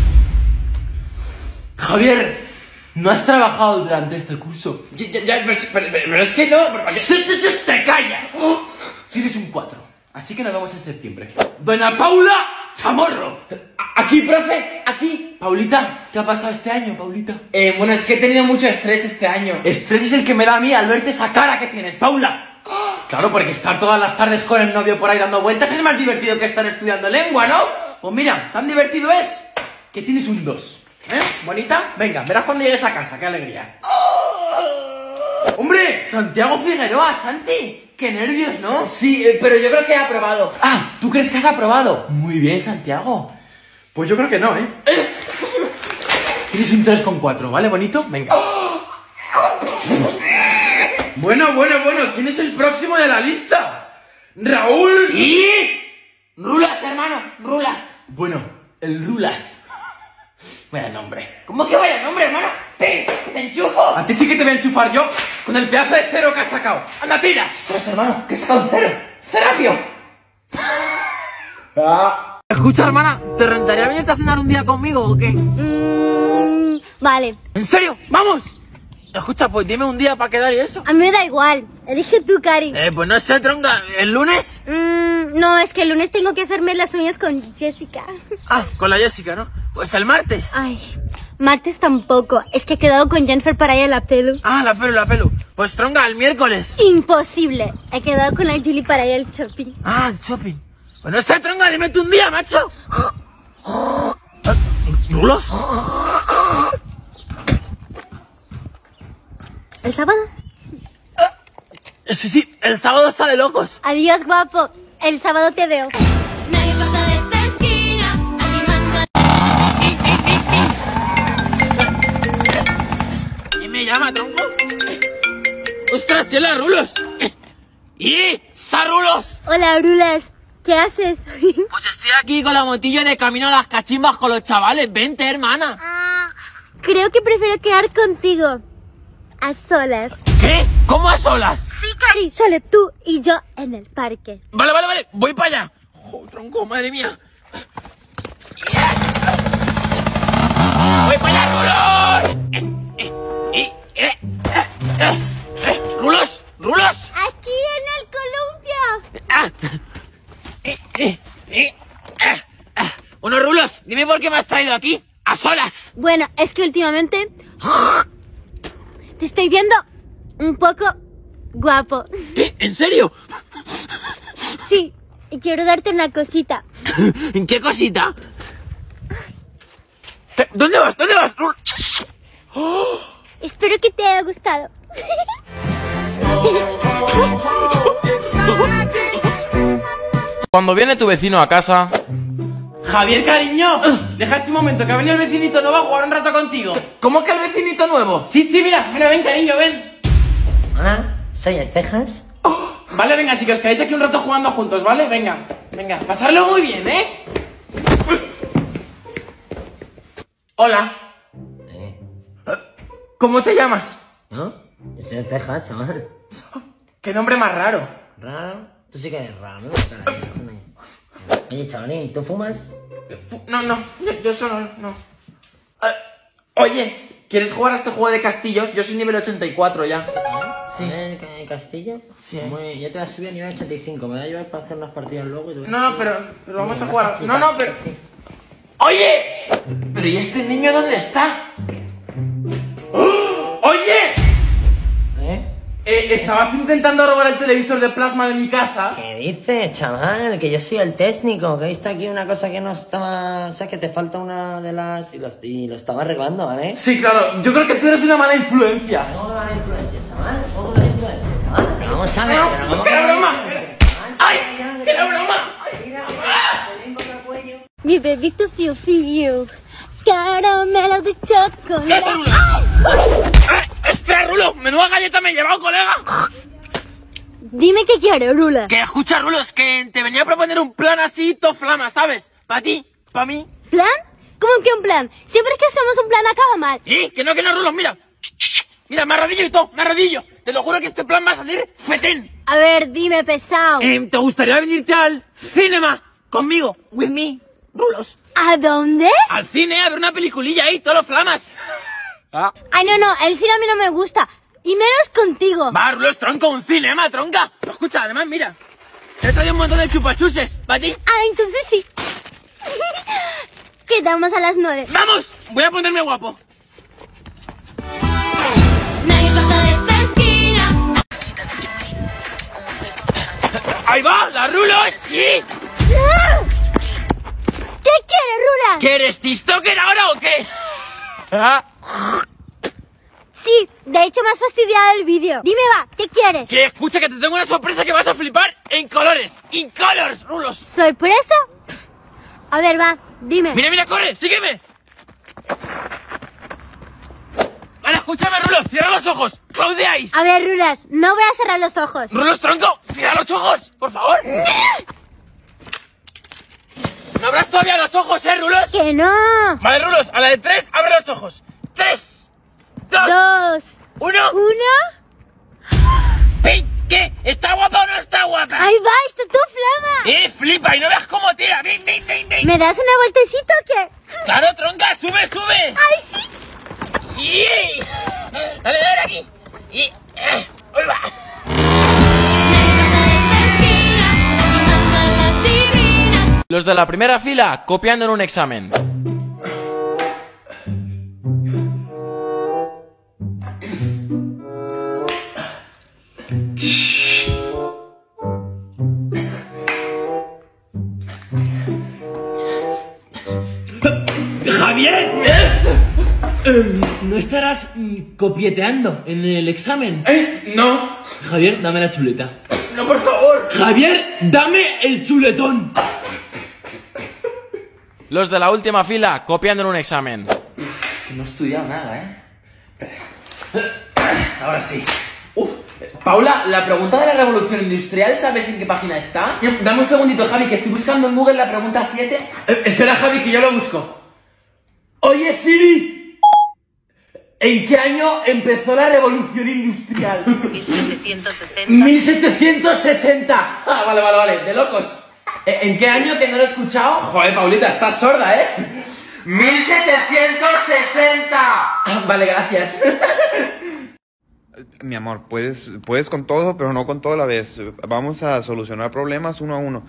Javier, no has trabajado durante este curso. Ya, ya, ya, pero, pero, pero es que no. ¡Te callas! Tienes un cuatro, así que nos vemos en septiembre. Doña Paula Chamorro. Aquí, profe, aquí. Paulita, ¿qué ha pasado este año, Paulita? Eh, bueno, es que he tenido mucho estrés este año. Estrés es el que me da a mí al verte esa cara que tienes, Paula. Claro, porque estar todas las tardes con el novio por ahí dando vueltas es más divertido que estar estudiando lengua, ¿no? Pues mira, tan divertido es que tienes un dos. ¿Eh? ¿Bonita? Venga, verás cuando llegues a casa, qué alegría. ¡Hombre! Santiago Figueroa, Santi. Qué nervios, ¿no? Sí, eh, pero yo creo que he aprobado. Ah, ¿tú crees que has aprobado? Muy bien, Santiago. Pues yo creo que no, ¿eh? Tienes un tres coma cuatro, ¿vale, bonito? Venga. Bueno, bueno, bueno, ¿quién es el próximo de la lista? ¡Raúl! ¿Y? Rulas, hermano, Rulas. Bueno, el Rulas. Vaya nombre. ¿Cómo que vaya nombre, hermano? ¡Te, que te enchufo! A ti sí que te voy a enchufar yo con el pedazo de cero que has sacado. ¡Anda, tira! ¡Ostras, hermano! ¿Qué he sacado un cero? ¡Serapio! Ah. Escucha, hermana, ¿te rentaría venirte a cenar un día conmigo o qué? Mm, vale. ¿En serio? ¡Vamos! Escucha, pues dime un día para quedar y eso. A mí me da igual. Elige tú, Cari. Eh, pues no sé, tronca. ¿El lunes? Mm, no, es que el lunes tengo que hacerme las uñas con Jessica. Ah, con la Jessica, ¿no? Pues el martes. Ay, martes tampoco. Es que he quedado con Jennifer para ir a la pelu. Ah, la pelu, la pelu. Pues tronca, el miércoles. Imposible. He quedado con la Julie para ir al shopping. Ah, el shopping. Pues no sé, tronca, dime tú un día, macho. ¿Rulos? ¿El sábado? Sí, sí, el sábado está de locos. Adiós, guapo. El sábado te veo. Nadie pasa de esta esquina. Aquí mando. ¿Quién me llama, tronco? ¡Ostras, si es la Rulos! ¡Y! ¡Sa Rulos! Hola, Rulas. ¿Qué haces? Pues estoy aquí con la motillo de camino a las cachimbas con los chavales. Vente, hermana. Ah, creo que prefiero quedar contigo. A solas. ¿Qué? ¿Cómo a solas? Sí, Cari. Solo tú y yo en el parque. Vale, vale, vale. Voy para allá. Oh, tronco, madre mía. ¡Voy para allá, Rulos! Eh, eh, eh, eh, eh, eh, ¡Rulos! ¡Rulos! Aquí en el columpio. Ah, eh, eh, eh, eh, eh. Bueno, Rulos, dime por qué me has traído aquí. A solas. Bueno, es que últimamente te estoy viendo un poco guapo. ¿Qué? ¿En serio? Sí, y quiero darte una cosita. ¿En qué cosita? ¿Dónde vas? ¿Dónde vas? Oh. Espero que te haya gustado. Cuando viene tu vecino a casa... Javier, cariño, deja ese momento, que ha venido el vecinito nuevo a jugar un rato contigo. ¿Cómo que el vecinito nuevo? Sí, sí, mira, mira, ven, cariño, ven. Hola, soy el Cejas. Oh, vale, venga, si que os quedáis aquí un rato jugando juntos, ¿vale? Venga, venga, pasarlo muy bien, ¿eh? Hola. Eh. ¿Cómo te llamas? ¿No? Yo soy el Cejas, chaval. ¿Qué nombre más raro? ¿Raro? Tú sí que eres raro, ¿no? Oye, chavalín, ¿tú fumas? No, no, yo, yo solo no. Uh, oye, ¿quieres jugar a este juego de castillos? Yo soy nivel ochenta y cuatro ya. Sí. ¿El castillo? Sí. Muy, yo te voy a subir a nivel ochenta y cinco. Me voy a llevar para hacer unas partidas luego. Y te voy a no, no, pero, pero vamos a jugar. A... No, no, pero... Sí. ¡Oye! ¿Pero y este niño dónde está? ¡Oh! ¡Oye! ¿Eh? Eh, ¿Estabas intentando robar el televisor de plasma de mi casa? ¿Qué dices, chaval? Que yo soy el técnico, que he visto aquí una cosa que no estaba... O sea, que te falta una de las... Y lo, y lo estaba arreglando, ¿vale? Sí, claro. Yo creo que tú eres una mala influencia. No, una mala influencia, chaval. No, mala influencia, chaval. Pero vamos a ver... No, pero vamos ¡que era a ver, broma! chaval. ¡Ay! ¡Que era broma! Mi bebito fiu fiu. Caramelo de chocolate. ¿Qué es Rulo? ¡Extra, Rulo! ¡Menuda galleta me he llevado, colega! Dime qué quieres, Rula. Que escucha, Rulo, es que te venía a proponer un plan así, to flama, ¿sabes? Para ti, para mí. ¿Plan? ¿Cómo que un plan? Siempre que hacemos un plan acaba mal. ¿Y? Que no, que no, Rulo, mira. Mira, me arrodillo y todo, me arrodillo. Te lo juro que este plan va a salir fetén. A ver, dime, pesado. Eh, ¿Te gustaría venirte al cinema conmigo? With me, Rulos. ¿A dónde? Al cine, a ver una peliculilla ahí, todos los flamas. Ah. Ay, no, no, el cine a mí no me gusta. Y menos contigo. Va, Rulos, tronco, un cinema, tronca. Escucha, además, mira. Te he traído un montón de chupachuses, ¿para ti? Ah, entonces sí. Quedamos a las nueve. ¡Vamos! Voy a ponerme guapo. Nadie pasa de esta esquina. ¡Ahí va! ¡La Rulos! ¡Sí! ¡Ah! ¿Qué quieres, Rula? ¿Que eres TikToker ahora o qué? ¿Ah? Sí, de hecho me has fastidiado el vídeo. Dime, va, ¿qué quieres? Que escucha, que te tengo una sorpresa que vas a flipar en colores. In colors, Rulos. ¿Sorpresa? A ver, va, dime. Mira, mira, corre, sígueme. Ana, escúchame, Rulos, cierra los ojos. Claudiáis. A ver, Rulas, no voy a cerrar los ojos. Rulos, tronco, cierra los ojos, por favor. No abras todavía los ojos, ¿eh, Rulos? Que no. Vale, Rulos, a la de tres, abre los ojos. Tres, dos, Dos. uno. Uno. ¡Ey! ¿Qué? ¿Está guapa o no está guapa? Ahí va, está tu flama. ¡Eh, flipa! Y no veas cómo tira. ¡Bin, bin, bin, bin! ¿Me das una vueltecita o qué? ¡Claro, tronca! ¡Sube, sube! ¡Ay, sí! ¡Y! ¡Dale, dale aquí! ¡Y! Eh, ¡Ahí va! Los de la primera fila copiando en un examen. ¡Javier! Eh, ¿No estarás mm, copieteando en el examen? ¿Eh? No. Javier, dame la chuleta. No, por favor. Javier, dame el chuletón. Los de la última fila copiando en un examen. Es que no he estudiado nada, ¿eh? Ahora sí. Uh, Paula, la pregunta de la revolución industrial, ¿sabes en qué página está? Dame un segundito, Javi, que estoy buscando en Google la pregunta siete. Eh, espera, Javi, que yo lo busco. Oye, Siri, ¿en qué año empezó la revolución industrial? mil setecientos sesenta. mil setecientos sesenta. Ah, vale, vale, vale, de locos. ¿En qué año, que no lo he escuchado? Joder, Paulita, estás sorda, ¿eh? mil setecientos sesenta. Ah, vale, gracias. Mi amor, puedes, puedes con todo, pero no con todo a la vez. Vamos a solucionar problemas uno a uno.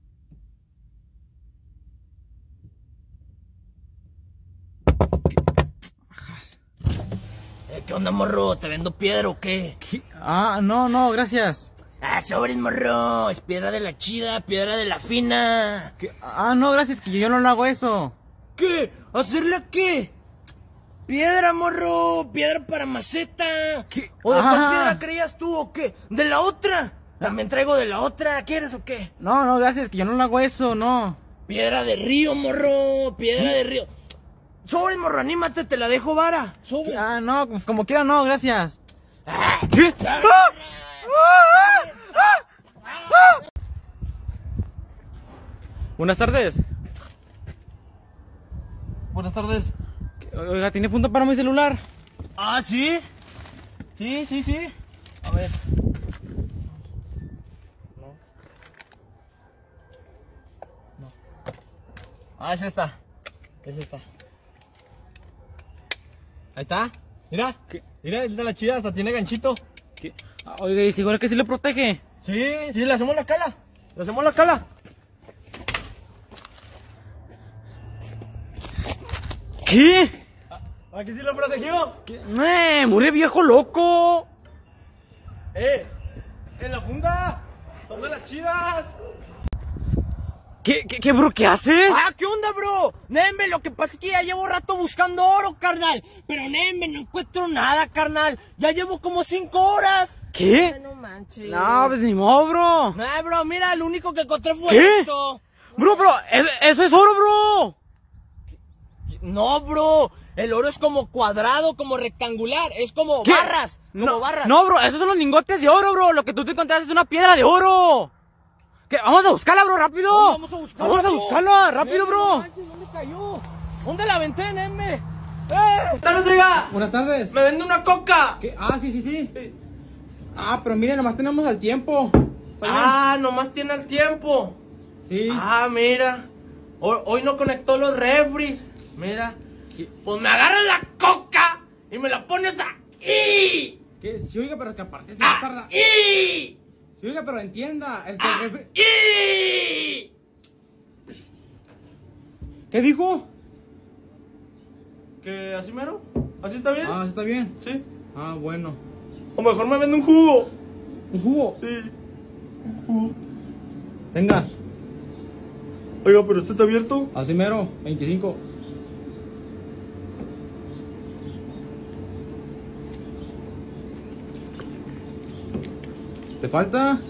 ¿Qué onda, morro? ¿Te vendo piedra o qué? ¿Qué? Ah, no, no, gracias. Ah, sobres, morro. Es piedra de la chida, piedra de la fina. ¿Qué? Ah, no, gracias, que yo no lo hago eso. ¿Qué? ¿Hacerla qué? Piedra, morro. Piedra para maceta. ¿Qué? ¿O de cuál Ah. piedra creías tú o qué? ¿De la otra? También traigo de la otra. ¿Quieres o qué? No, no, gracias, que yo no lo hago eso, no. Piedra de río, morro. Piedra de río. Sobres, morro, anímate, te la dejo vara. Sobres. Ah, no, pues como quiera, no, gracias. Ah, ¿Qué? ¡Ah! Buenas tardes. Buenas tardes. Oiga, ¿tiene funda para mi celular? Ah, ¿sí? Sí, sí, sí. A ver. No. No. Ah, es esta. Es esta. Ahí está. Mira, ¿qué? Mira, esta la chida, hasta tiene ganchito. ¿Qué? Ah, oiga, ¿y seguro que sí le protege? Sí, sí, le hacemos la cala. Le hacemos la cala. ¿Qué? ¿Aquí sí lo protegió? ¿Qué? ¡Eh! ¡Mure viejo loco! ¡Eh! ¡En la funda! ¡Son de las chidas! ¿Qué, qué, qué, bro? ¿Qué haces? ¡Ah, qué onda, bro! Nembe, lo que pasa es que ya llevo rato buscando oro, carnal. Pero, Nembe, no encuentro nada, carnal. Ya llevo como cinco horas. ¿Qué? Ay, no manches. No, pues ni modo, bro. No, bro, mira, lo único que encontré fue ¿Qué? esto. Bro, bro, eso, eso es oro, bro. No, bro. El oro es como cuadrado, como rectangular. Es como ¿Qué? barras. Como No, barras. no, bro, esos son los lingotes de oro, bro. Lo que tú te encontraste es una piedra de oro. ¿Qué? Vamos a buscarla, bro, rápido. No, vamos a buscarla. Vamos a bro. buscarla, rápido, Eh, bro. no manches, ¿dónde cayó? ¿Dónde la aventé, Nembe? ¡Eh! ¡Danos, oiga! Buenas tardes. ¡Me vende una coca! ¿Qué? Ah, sí, sí, sí, sí. Ah, pero mire, nomás tenemos al tiempo. Ah, nomás tiene el tiempo. Sí. Ah, mira. Hoy, hoy no conectó los refris. Mira. ¿Qué? Pues me agarras la coca y me la pones ahí. ¿Qué? Sí, oiga, pero es que aparte se va a tardar. ¡Ahí! Sí, oiga, pero entienda. Es que el refri... ¡Ahí! ¿Qué dijo? ¿Que así mero? ¿Así está bien? Ah, ¿está bien? Sí. Ah, bueno. O mejor me vende un jugo. ¿Un jugo? Sí. Venga. Oiga, pero ¿este está abierto? Así mero, veinticinco. ¿Te falta?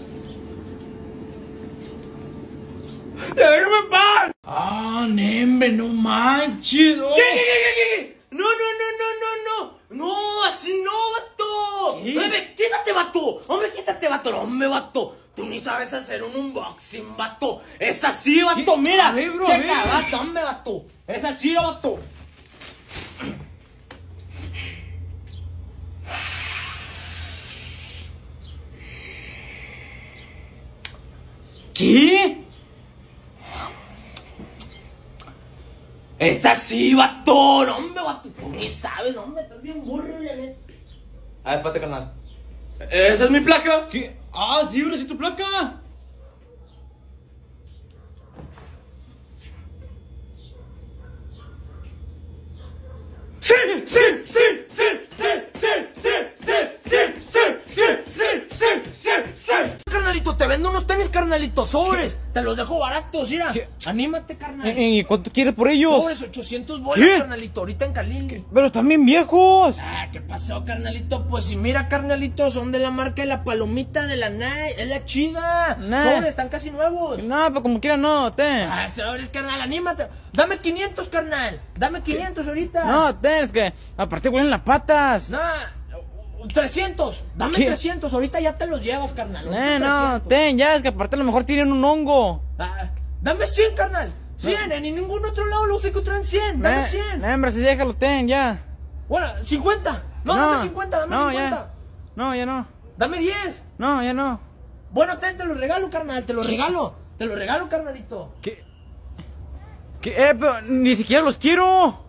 ¡Déjame en paz! ¡Ah, Nembe, no manches! Oh. ¿Qué, qué, qué, qué, qué? No, no, no, no, no, no. No, quítate, vato. Hombre, quítate, vato. No, hombre, vato. Tú ni sabes hacer un unboxing, vato. Es así, vato. Mira. A ver, bro, checa, a ver. vato. Hombre, vato. Es así, vato. ¿Qué? Es así, vato. No, hombre, vato. Tú ni sabes, no, hombre. Estás bien burro, la neta. A ver, pate, carnal. ¿Esa es mi placa? ¿Qué? Ah, sí, bro, ¿sí es tu placa? Sí, sí, sí, sí, sí, sí, sí, sí, sí, sí, sí, sí, sí, sí, sí. Carnalito, te vendo unos tenis, carnalito, sobres. Te los dejo baratos, mira. Anímate, carnal. ¿Y cuánto quieres por ellos? Sobres, ochocientos bolas, ¿Qué? carnalito, ahorita en Cali. Pero están bien viejos. Ah, ¿qué pasó, carnalito? Pues si mira, carnalito, son de la marca de la palomita de la Nike. Es la chida. Nah. Sobres, están casi nuevos. No, pero como quiera no, ten. Ah, sobres, carnal, anímate. Dame quinientos, carnal. Dame quinientos ahorita. No, ten, es que aparte huelen las patas. No, trescientos. Dame ¿Qué? trescientos. Ahorita ya te los llevas, carnal. Ahorita Eh, no, trescientos. ten, ya, es que aparte a lo mejor tienen un hongo. Ah, dame cien, carnal. cien. En ningún otro lado los encontré en cien. Dame Eh, cien. eh, hombre, si déjalo, ten, ya. Bueno, cincuenta. No, No, dame cincuenta, dame no, cincuenta. ya. No, ya no. Dame diez. No, ya no. Bueno, ten, te lo regalo, carnal. Te lo regalo. Te lo regalo, carnalito. ¿Qué? ¿Qué? Eh, pero ni siquiera los quiero.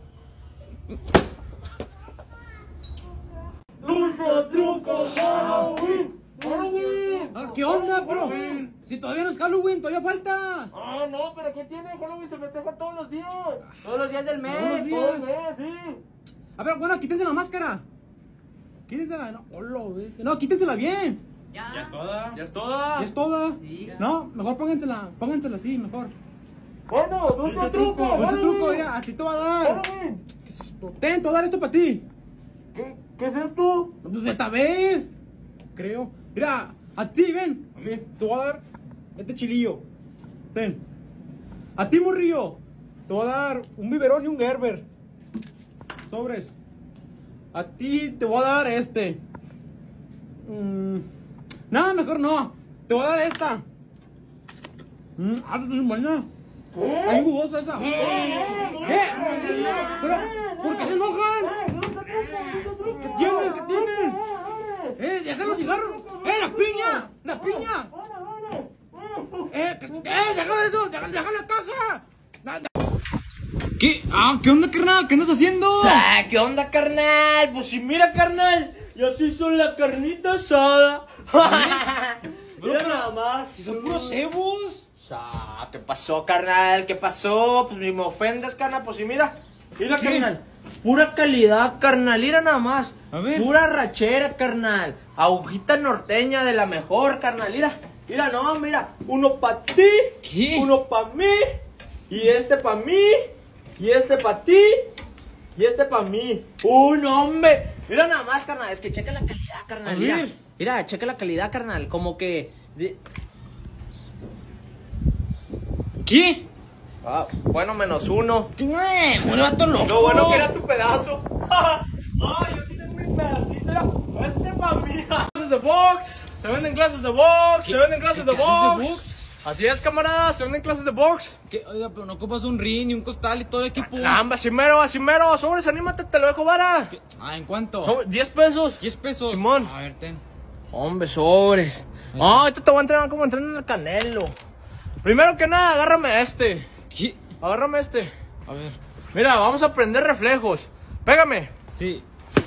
Dulce truco, Halloween. Halloween. ¿Qué onda, bro? Si todavía no es Halloween, todavía falta. Ah, no, pero ¿qué tiene? Halloween se festeja todos los días. Todos los días del mes. Todos los días. Todos los días, sí. A ver, bueno, quítense la máscara. Quítensela, no, hola, no, quítensela bien. Ya. Ya es toda. Ya es toda. ¿Ya es toda? No, mejor póngansela, póngansela así, mejor. Bueno, dulce truco. Dulce Halloween. truco, mira, a ti te va a dar. Halloween. ¿Qué es esto? Ten, te voy a dar esto para ti. ¿Qué, ¿Qué es esto? Pues vete a ver. Creo. Mira, a ti, ven. A mí, te voy a dar este chilillo. Ten. A ti, morrillo. Te voy a dar un biberón y un Gerber. Sobres. A ti te voy a dar este. Mm, nada, mejor no. Te voy a dar esta. Mm, ah, es buena. Hay jugosa esa. ¿Qué? Pero, ¿por qué se enojan? ¿Qué tienen? ¿Qué tienen? ¡Eh, deja los cigarros! ¡Eh, la piña! ¡La piña! ¡Eh, que- eh, déjalo eso! ¡Deja, deja la caja! Da- da- ¿Qué? Ah, ¿qué onda, carnal? ¿Qué andas haciendo? Sa, ¿qué onda, carnal? Pues si mira, carnal, ya se hizo la carnita asada. Mira nada más. Si son puros cebos. Sa, ¿qué pasó, carnal? ¿Qué pasó? Pues ni me ofendes, carnal. Pues si mira, mira, ¿Qué? carnal. Pura calidad, carnal. Mira nada más. A ver. Pura rachera, carnal. Agujita norteña de la mejor, carnal. Mira, mira, no, mira. Uno pa' ti. ¿Qué? Uno pa' mí. Y este pa' mí. Y este pa' ti. Y este pa' mí. ¡Uy, no, hombre! Mira nada más, carnal. Es que checa la calidad, carnal. A Mira, ver. mira, checa la calidad, carnal. Como que... de- ¿Qué? Ah, bueno, menos uno. ¿Qué? ¡Eh, muere vato loco! Lo bueno que era tu pedazo. Ay, yo aquí tengo mi pedacito. Era este pa' mí. Clases de box. Se venden clases de box. Se venden clases de ¿Qué clases box. de box? Así es, camarada. Se venden clases de box. ¿Qué? Oiga, pero no ocupas un ring ni un costal y todo el equipo. Amba, así mero, así mero. Sobres, anímate, te lo dejo, vara. ¿Qué? Ah, ¿en cuánto? Sobre- diez pesos. diez pesos. Simón. A ver, ten. Hombre, sobres. Ah, ahorita te voy a entrenar como entrenan en el Canelo. Primero que nada, agárrame este. ¿Qué? Agárrame este. A ver. Mira, vamos a aprender reflejos. Pégame. Sí.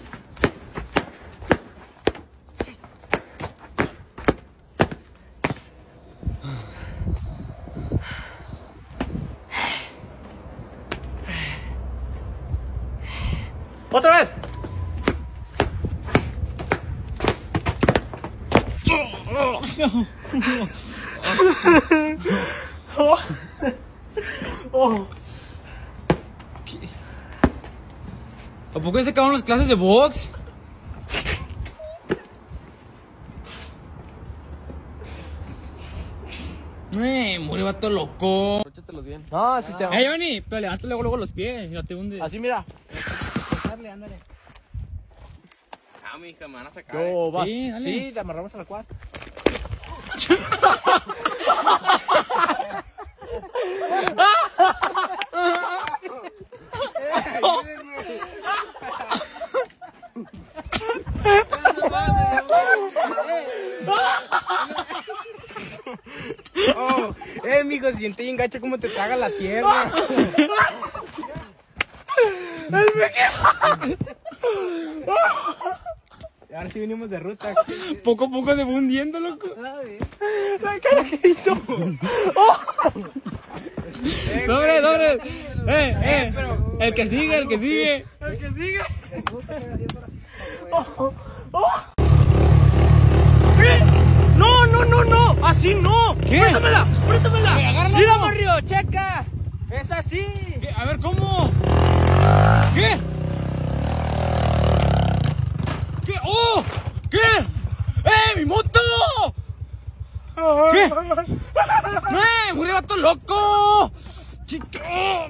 Otra vez. Oh. Oh. ¿A poco ya se acabaron las clases de box? Eh, muere vato loco. Échatelos bien. No, si te Eh, Giovanni, pero levanta luego, luego los pies y no te hundes. Así mira. Dale, ándale. Ya, mija, me van a sacar. Yo, vas. Sí, dale. sí, te amarramos a la cuatro. Oh, eh, mijo, siente bien gacho como te traga la tierra. Ahora sí venimos de ruta. Poco a poco se va hundiendo, loco. La cara que hizo. Oh. Dobre, doble. Eh, eh. El que sigue, el que sigue. El que sigue. Oh, oh. ¿Qué? No, no, no, no. Así no. ¿Qué? Préstamela, préstamela. Mira, Morrio, checa. Es así. ¿Qué? A ver, ¿cómo? ¿Qué? ¿Qué? ¡Oh! ¿Qué? ¡Eh, mi moto! ¿Qué? ¡Eh, murió vato loco! ¡Chica!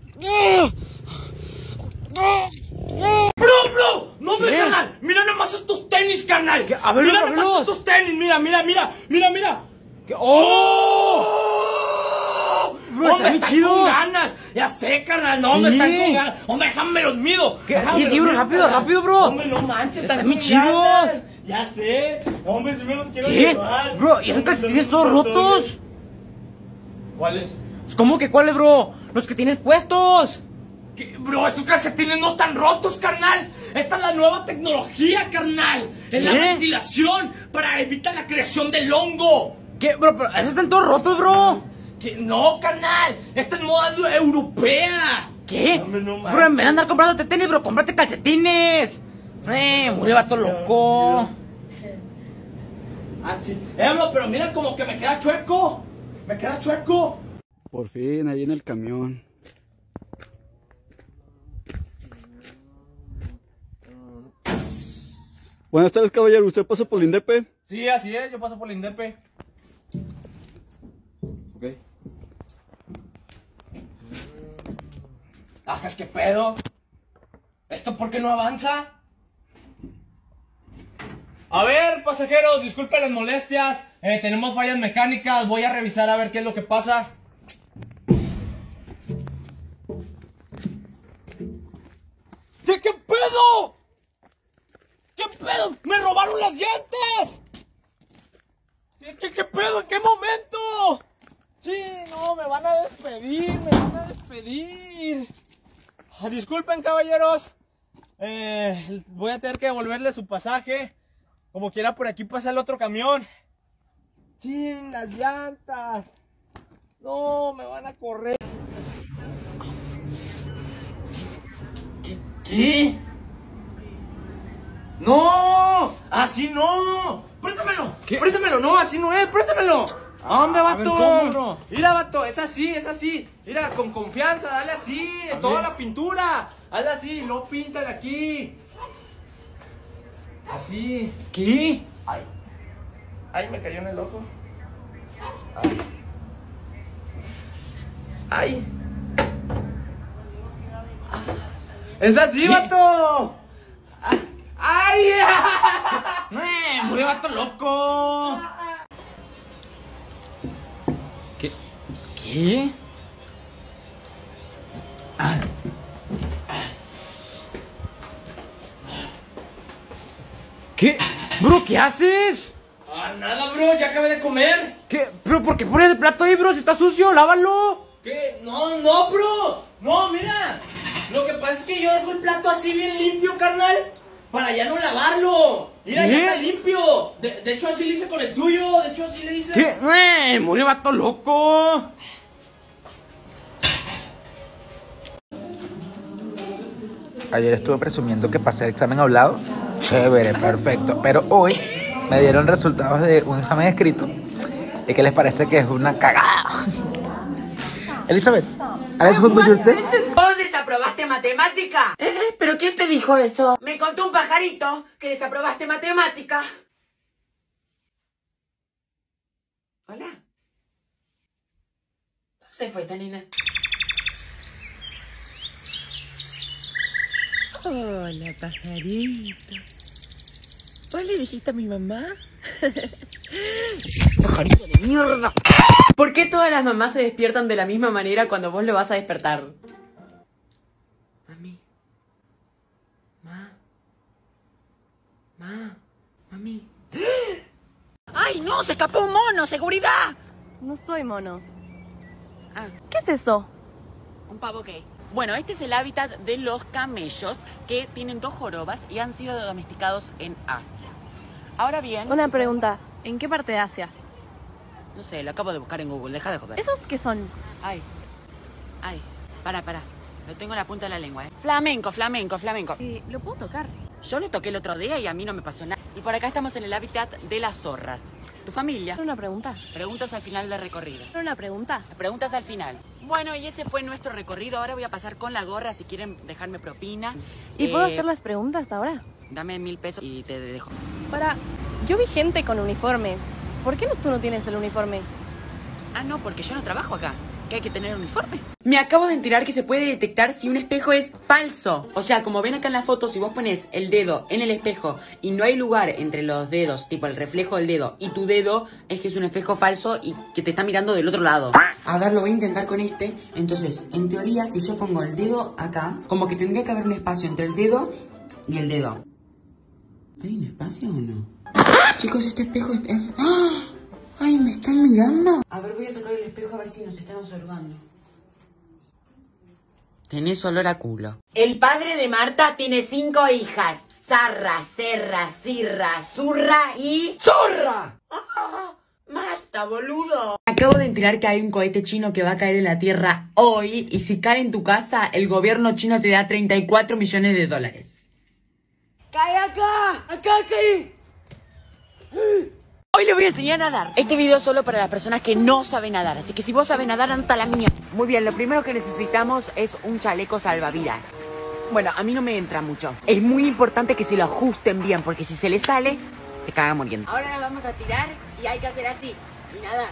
¡Bro, bro! ¡No, me carnal! ¡Mira nada más estos tenis, carnal! A ver, mira a nada más estos tenis, mira, mira, mira, mira, mira. ¿Qué? ¡Oh! Bro, ¡Hombre, están están chidos. con ganas! Ya sé, carnal, no, me Sí. están con ganas. ¡Hombre, déjame los mido! ¿Qué? Déjame Sí, los sí, bro, mido, rápido, carnal. rápido, bro. ¡Hombre, no manches, Están están bien con chidos. ganas. Ya sé. Hombre, si me los quiero ¿Qué? llevar. Bro, ¿y esos calcetines todos rotos? ¿Cuáles? ¿Cómo que cuáles, bro? Los que tienes puestos. ¿Qué? Bro, estos calcetines no están rotos, carnal. Esta es la nueva tecnología, carnal. Es la ¿Qué? ventilación para evitar la creación del hongo. ¿Qué, bro? Pero esos están todos rotos, bro. Que no, carnal. Esta es moda europea. ¿Qué? Hombre, no Bro, en vez de andar comprándote tenis, bro, cómprate calcetines. Eh, murió vato loco. Ah, sí. Eh, bro, pero mira como que me queda chueco. Me queda chueco. Por fin, ahí en el camión. Buenas tardes, caballero. ¿Usted pasa por el INDEP? Sí, así es, yo paso por la INDEP. Ok. Ajas, ¿qué pedo? ¿Esto por qué no avanza? A ver, pasajeros, disculpen las molestias. Eh, tenemos fallas mecánicas. Voy a revisar a ver qué es lo que pasa. ¿Qué, qué pedo? ¿Qué pedo? ¡Me robaron las llantas! ¿Qué, qué, qué pedo? ¿En qué momento? Sí, no, me van a despedir, me van a despedir. Ah, disculpen, caballeros. Eh, voy a tener que devolverle su pasaje. Como quiera, por aquí pasa el otro camión. Sí, las llantas. No, me van a correr. ¿Qué? ¡No! ¡Así no! ¡Préstamelo! ¿Qué? ¡Préstamelo! ¡No, así no es! ¡Préstamelo! ¡Hombre, A ver, vato! ¿cómo, bro? Mira, vato, es así, es así. Mira, con confianza, dale así, A toda ver. la pintura. Hazle así, no píntale aquí. Así. ¿Qué? Ay. Ay, me cayó en el ojo. Ay. ¡Es así, ¿Qué? vato! ¡Ay! ¡Eh, murió vato loco! ¿Qué? ¿Qué? Ah. ¿Qué? Bro, ¿qué haces? Ah, nada, bro, ya acabé de comer. ¿Qué? Bro, ¿por qué pones el plato ahí, bro? Si está sucio, lávalo. ¿Qué? No, no, bro. No, mira. Lo que pasa es que yo dejo el plato así bien limpio, carnal, para ya no lavarlo. Mira, ¿Qué? ya está limpio. De, de hecho, así le hice con el tuyo. De hecho, así le hice. ¿Qué? ¡Eh! Murió vato loco. Ayer estuve presumiendo que pasé el examen hablado. Chévere, perfecto. Pero hoy me dieron resultados de un examen escrito. ¿Y qué les parece que es una cagada? Elizabeth, ¿Alex good with your test? ¿Vos desaprobaste matemática? ¿Eh? ¿Pero quién te dijo eso? Me contó un pajarito que desaprobaste matemática. Hola. Se fue esta nena. Hola, pajarito. ¿Vos le dijiste a mi mamá? ¡Pajarito de mierda! ¿Por qué todas las mamás se despiertan de la misma manera cuando vos lo vas a despertar? Mami. Ma. Ma. Mami. ¡Ay, no! ¡Se escapó un mono! ¡Seguridad! No soy mono. Ah. ¿Qué es eso? Un pavo gay. Bueno, este es el hábitat de los camellos que tienen dos jorobas y han sido domesticados en Asia. Ahora bien... Una pregunta. ¿En qué parte de Asia? No sé, lo acabo de buscar en Google. Deja de joder. ¿Esos qué son? Ay. Ay. Para, para. Lo tengo en la punta de la lengua, ¿eh? Flamenco, flamenco, flamenco. Eh, ¿Lo puedo tocar? Yo lo toqué el otro día y a mí no me pasó nada. Y por acá estamos en el hábitat de las zorras. ¿Tu familia? Una pregunta. Preguntas al final del recorrido. Una pregunta. Preguntas al final. Bueno, y ese fue nuestro recorrido. Ahora voy a pasar con la gorra si quieren dejarme propina. ¿Y Eh, puedo hacer las preguntas ahora? Dame mil pesos y te dejo. Para... Yo vi gente con uniforme. ¿Por qué no, tú no tienes el uniforme? Ah, no, porque yo no trabajo acá. Que hay que tener uniforme. Me acabo de enterar que se puede detectar si un espejo es falso. O sea, como ven acá en la foto, si vos pones el dedo en el espejo y no hay lugar entre los dedos, tipo el reflejo del dedo y tu dedo, es que es un espejo falso y que te está mirando del otro lado. A ver, lo voy a intentar con este. Entonces, en teoría, si yo pongo el dedo acá, como que tendría que haber un espacio entre el dedo y el dedo. ¿Hay un espacio o no? Chicos, este espejo es... ¡Ah! ¡Ay, me están mirando! A ver, voy a sacar el espejo a ver si nos están observando. Tenés olor a culo. El padre de Marta tiene cinco hijas. Zarra, Serra, Cirra, Zurra y... ¡Zorra! ¡Ah! ¡Marta, boludo! Acabo de enterar que hay un cohete chino que va a caer en la Tierra hoy. Y si cae en tu casa, el gobierno chino te da treinta y cuatro millones de dólares. ¡Cae acá! ¡Acá caí! Hoy le voy a enseñar a nadar. Este video es solo para las personas que no saben nadar. Así que si vos sabes nadar, anda a la mía. Muy bien, lo primero que necesitamos es un chaleco salvavidas. Bueno, a mí no me entra mucho. Es muy importante que se lo ajusten bien, porque si se le sale, se caga muriendo. Ahora nos vamos a tirar y hay que hacer así, y nadar.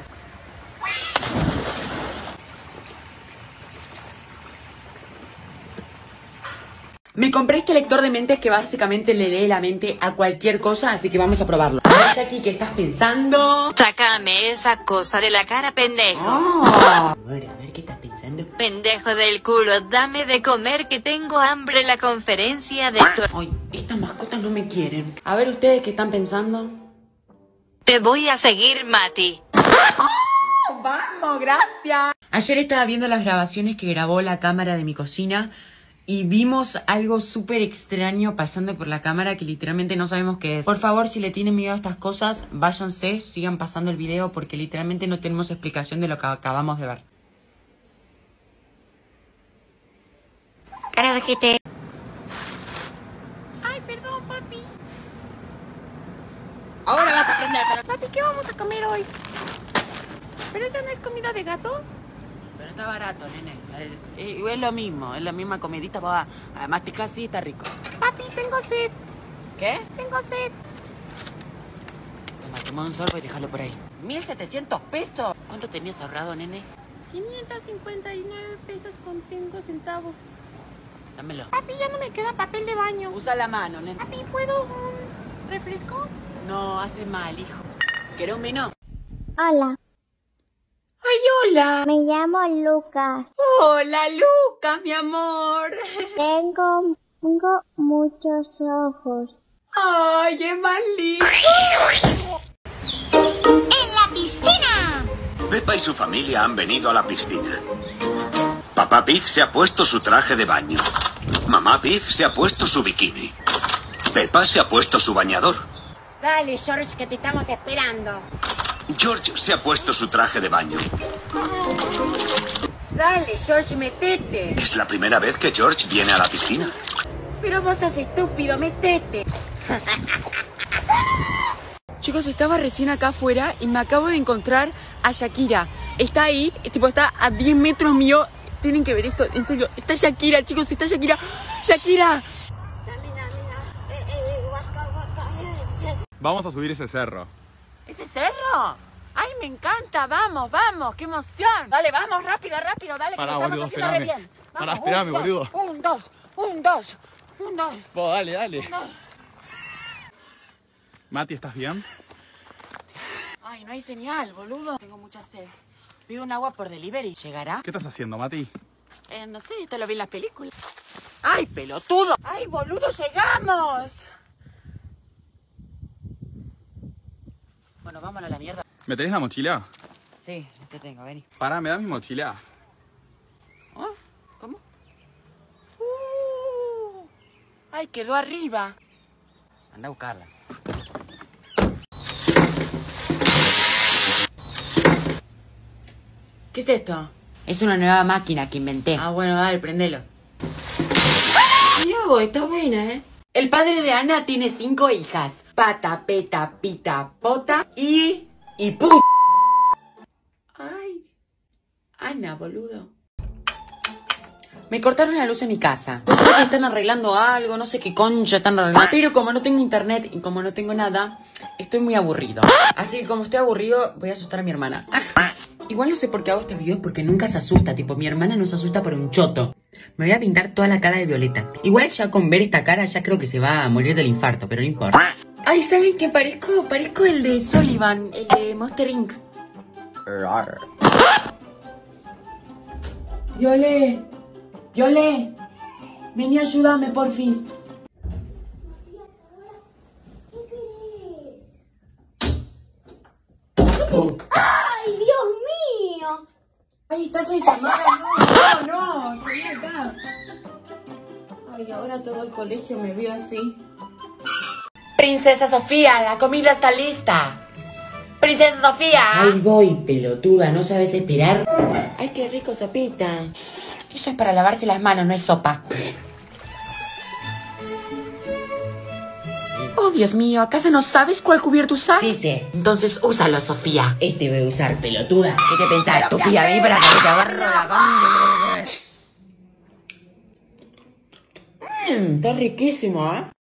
Me compré este lector de mentes que básicamente le lee la mente a cualquier cosa, así que vamos a probarlo. A ver, Jackie, ¿qué estás pensando? Sácame esa cosa de la cara, pendejo. Oh. A ver, a ver, ¿qué estás pensando? Pendejo del culo, dame de comer que tengo hambre en la conferencia de tu... Ay, estas mascotas no me quieren. A ver, ¿ustedes qué están pensando? Te voy a seguir, Mati. ¡Oh, vamos, gracias! Ayer estaba viendo las grabaciones que grabó la cámara de mi cocina y vimos algo súper extraño pasando por la cámara que literalmente no sabemos qué es. Por favor, si le tienen miedo a estas cosas, váyanse, sigan pasando el video porque literalmente no tenemos explicación de lo que acabamos de ver. Cara de gente. Ay, perdón, papi. Ahora vas a aprender, pero... Papi, ¿qué vamos a comer hoy? ¿Pero eso no es comida de gato? Pero está barato, nene. Eh, Es lo mismo, es la misma comidita. Va a masticar, sí, está rico. Papi, tengo sed. ¿Qué? Tengo sed. Toma, toma un sorbo y déjalo por ahí. mil setecientos pesos. ¿Cuánto tenías ahorrado, nene? quinientos cincuenta y nueve pesos con cinco centavos. Dámelo. Papi, ya no me queda papel de baño. Usa la mano, nene. Papi, ¿puedo un refresco? No, hace mal, hijo. ¿Querés un vino? Hola, ¡Ay, hola! me llamo Lucas. ¡Hola, Lucas, mi amor! Tengo, tengo muchos ojos. ¡Ay, es más lindo! ¡En la piscina! Peppa y su familia han venido a la piscina. Papá Pig se ha puesto su traje de baño. Mamá Pig se ha puesto su bikini. Peppa se ha puesto su bañador. Dale, George, que te estamos esperando. George se ha puesto su traje de baño. Dale, George, metete. Es la primera vez que George viene a la piscina. Pero vos sos estúpido, metete. Chicos, estaba recién acá afuera y me acabo de encontrar a Shakira. Está ahí, tipo está a diez metros mío. Tienen que ver esto, en serio. Está Shakira, chicos, está Shakira. ¡Shakira! Vamos a subir ese cerro. ¿Ese cerro? ¡Ay, me encanta! ¡Vamos, vamos! ¡Qué emoción! Dale, vamos, rápido, rápido, dale, que Pará, lo estamos boludo, haciendo re esperame. bien. Pará, Vamos, esperame, un, dos, boludo. Un, dos, un, dos, un, dos. Vos, dale, dale. Un, dos. Mati, ¿estás bien? Ay, no hay señal, boludo. Tengo mucha sed. Pido un agua por delivery. ¿Llegará? ¿Qué estás haciendo, Mati? Eh, no sé, esto lo vi en las películas. ¡Ay, pelotudo! ¡Ay, boludo, llegamos! Bueno, vámonos a la mierda. ¿Me tenés la mochila? Sí, te tengo, vení. Pará, ¿me das mi mochila? ¿Ah? ¿Cómo? Uh, ¡Ay, quedó arriba! Anda a buscarla. ¿Qué es esto? Es una nueva máquina que inventé. Ah, bueno, dale, prendelo. Mirá vos, está buena, ¿eh? El padre de Ana tiene cinco hijas. Pata, peta, pita, pota y... y pu... Ay, Ana, boludo. Me cortaron la luz en mi casa. Sé que están arreglando algo, no sé qué concha están arreglando. Pero como no tengo internet y como no tengo nada, estoy muy aburrido. Así que como estoy aburrido, voy a asustar a mi hermana. Igual no sé por qué hago este video porque nunca se asusta. Tipo, mi hermana no se asusta por un choto. Me voy a pintar toda la cara de violeta. Igual ya con ver esta cara ya creo que se va a morir del infarto, pero no importa. Ay, ¿saben qué parezco? Parezco el de Sullivan, el de Monster incorporated. Viole, Viole, vení, ayúdame, porfis. ¡Ay, Dios mío! Ay, estás en llamada, no, no, no, salí acá. Ay, ahora todo el colegio me ve así. Princesa Sofía, la comida está lista. Princesa Sofía. Ay, voy, pelotuda, ¿no sabes esperar? Ay, qué rico, sopita. Eso es para lavarse las manos, no es sopa. Oh, Dios mío, ¿acaso no sabes cuál cubierto usar? Sí sé. Entonces úsalo, Sofía. Este voy a usar, pelotuda. ¿Qué te pensás, estúpida? Vení para que te agarro la... Mmm, está riquísimo, ¿eh?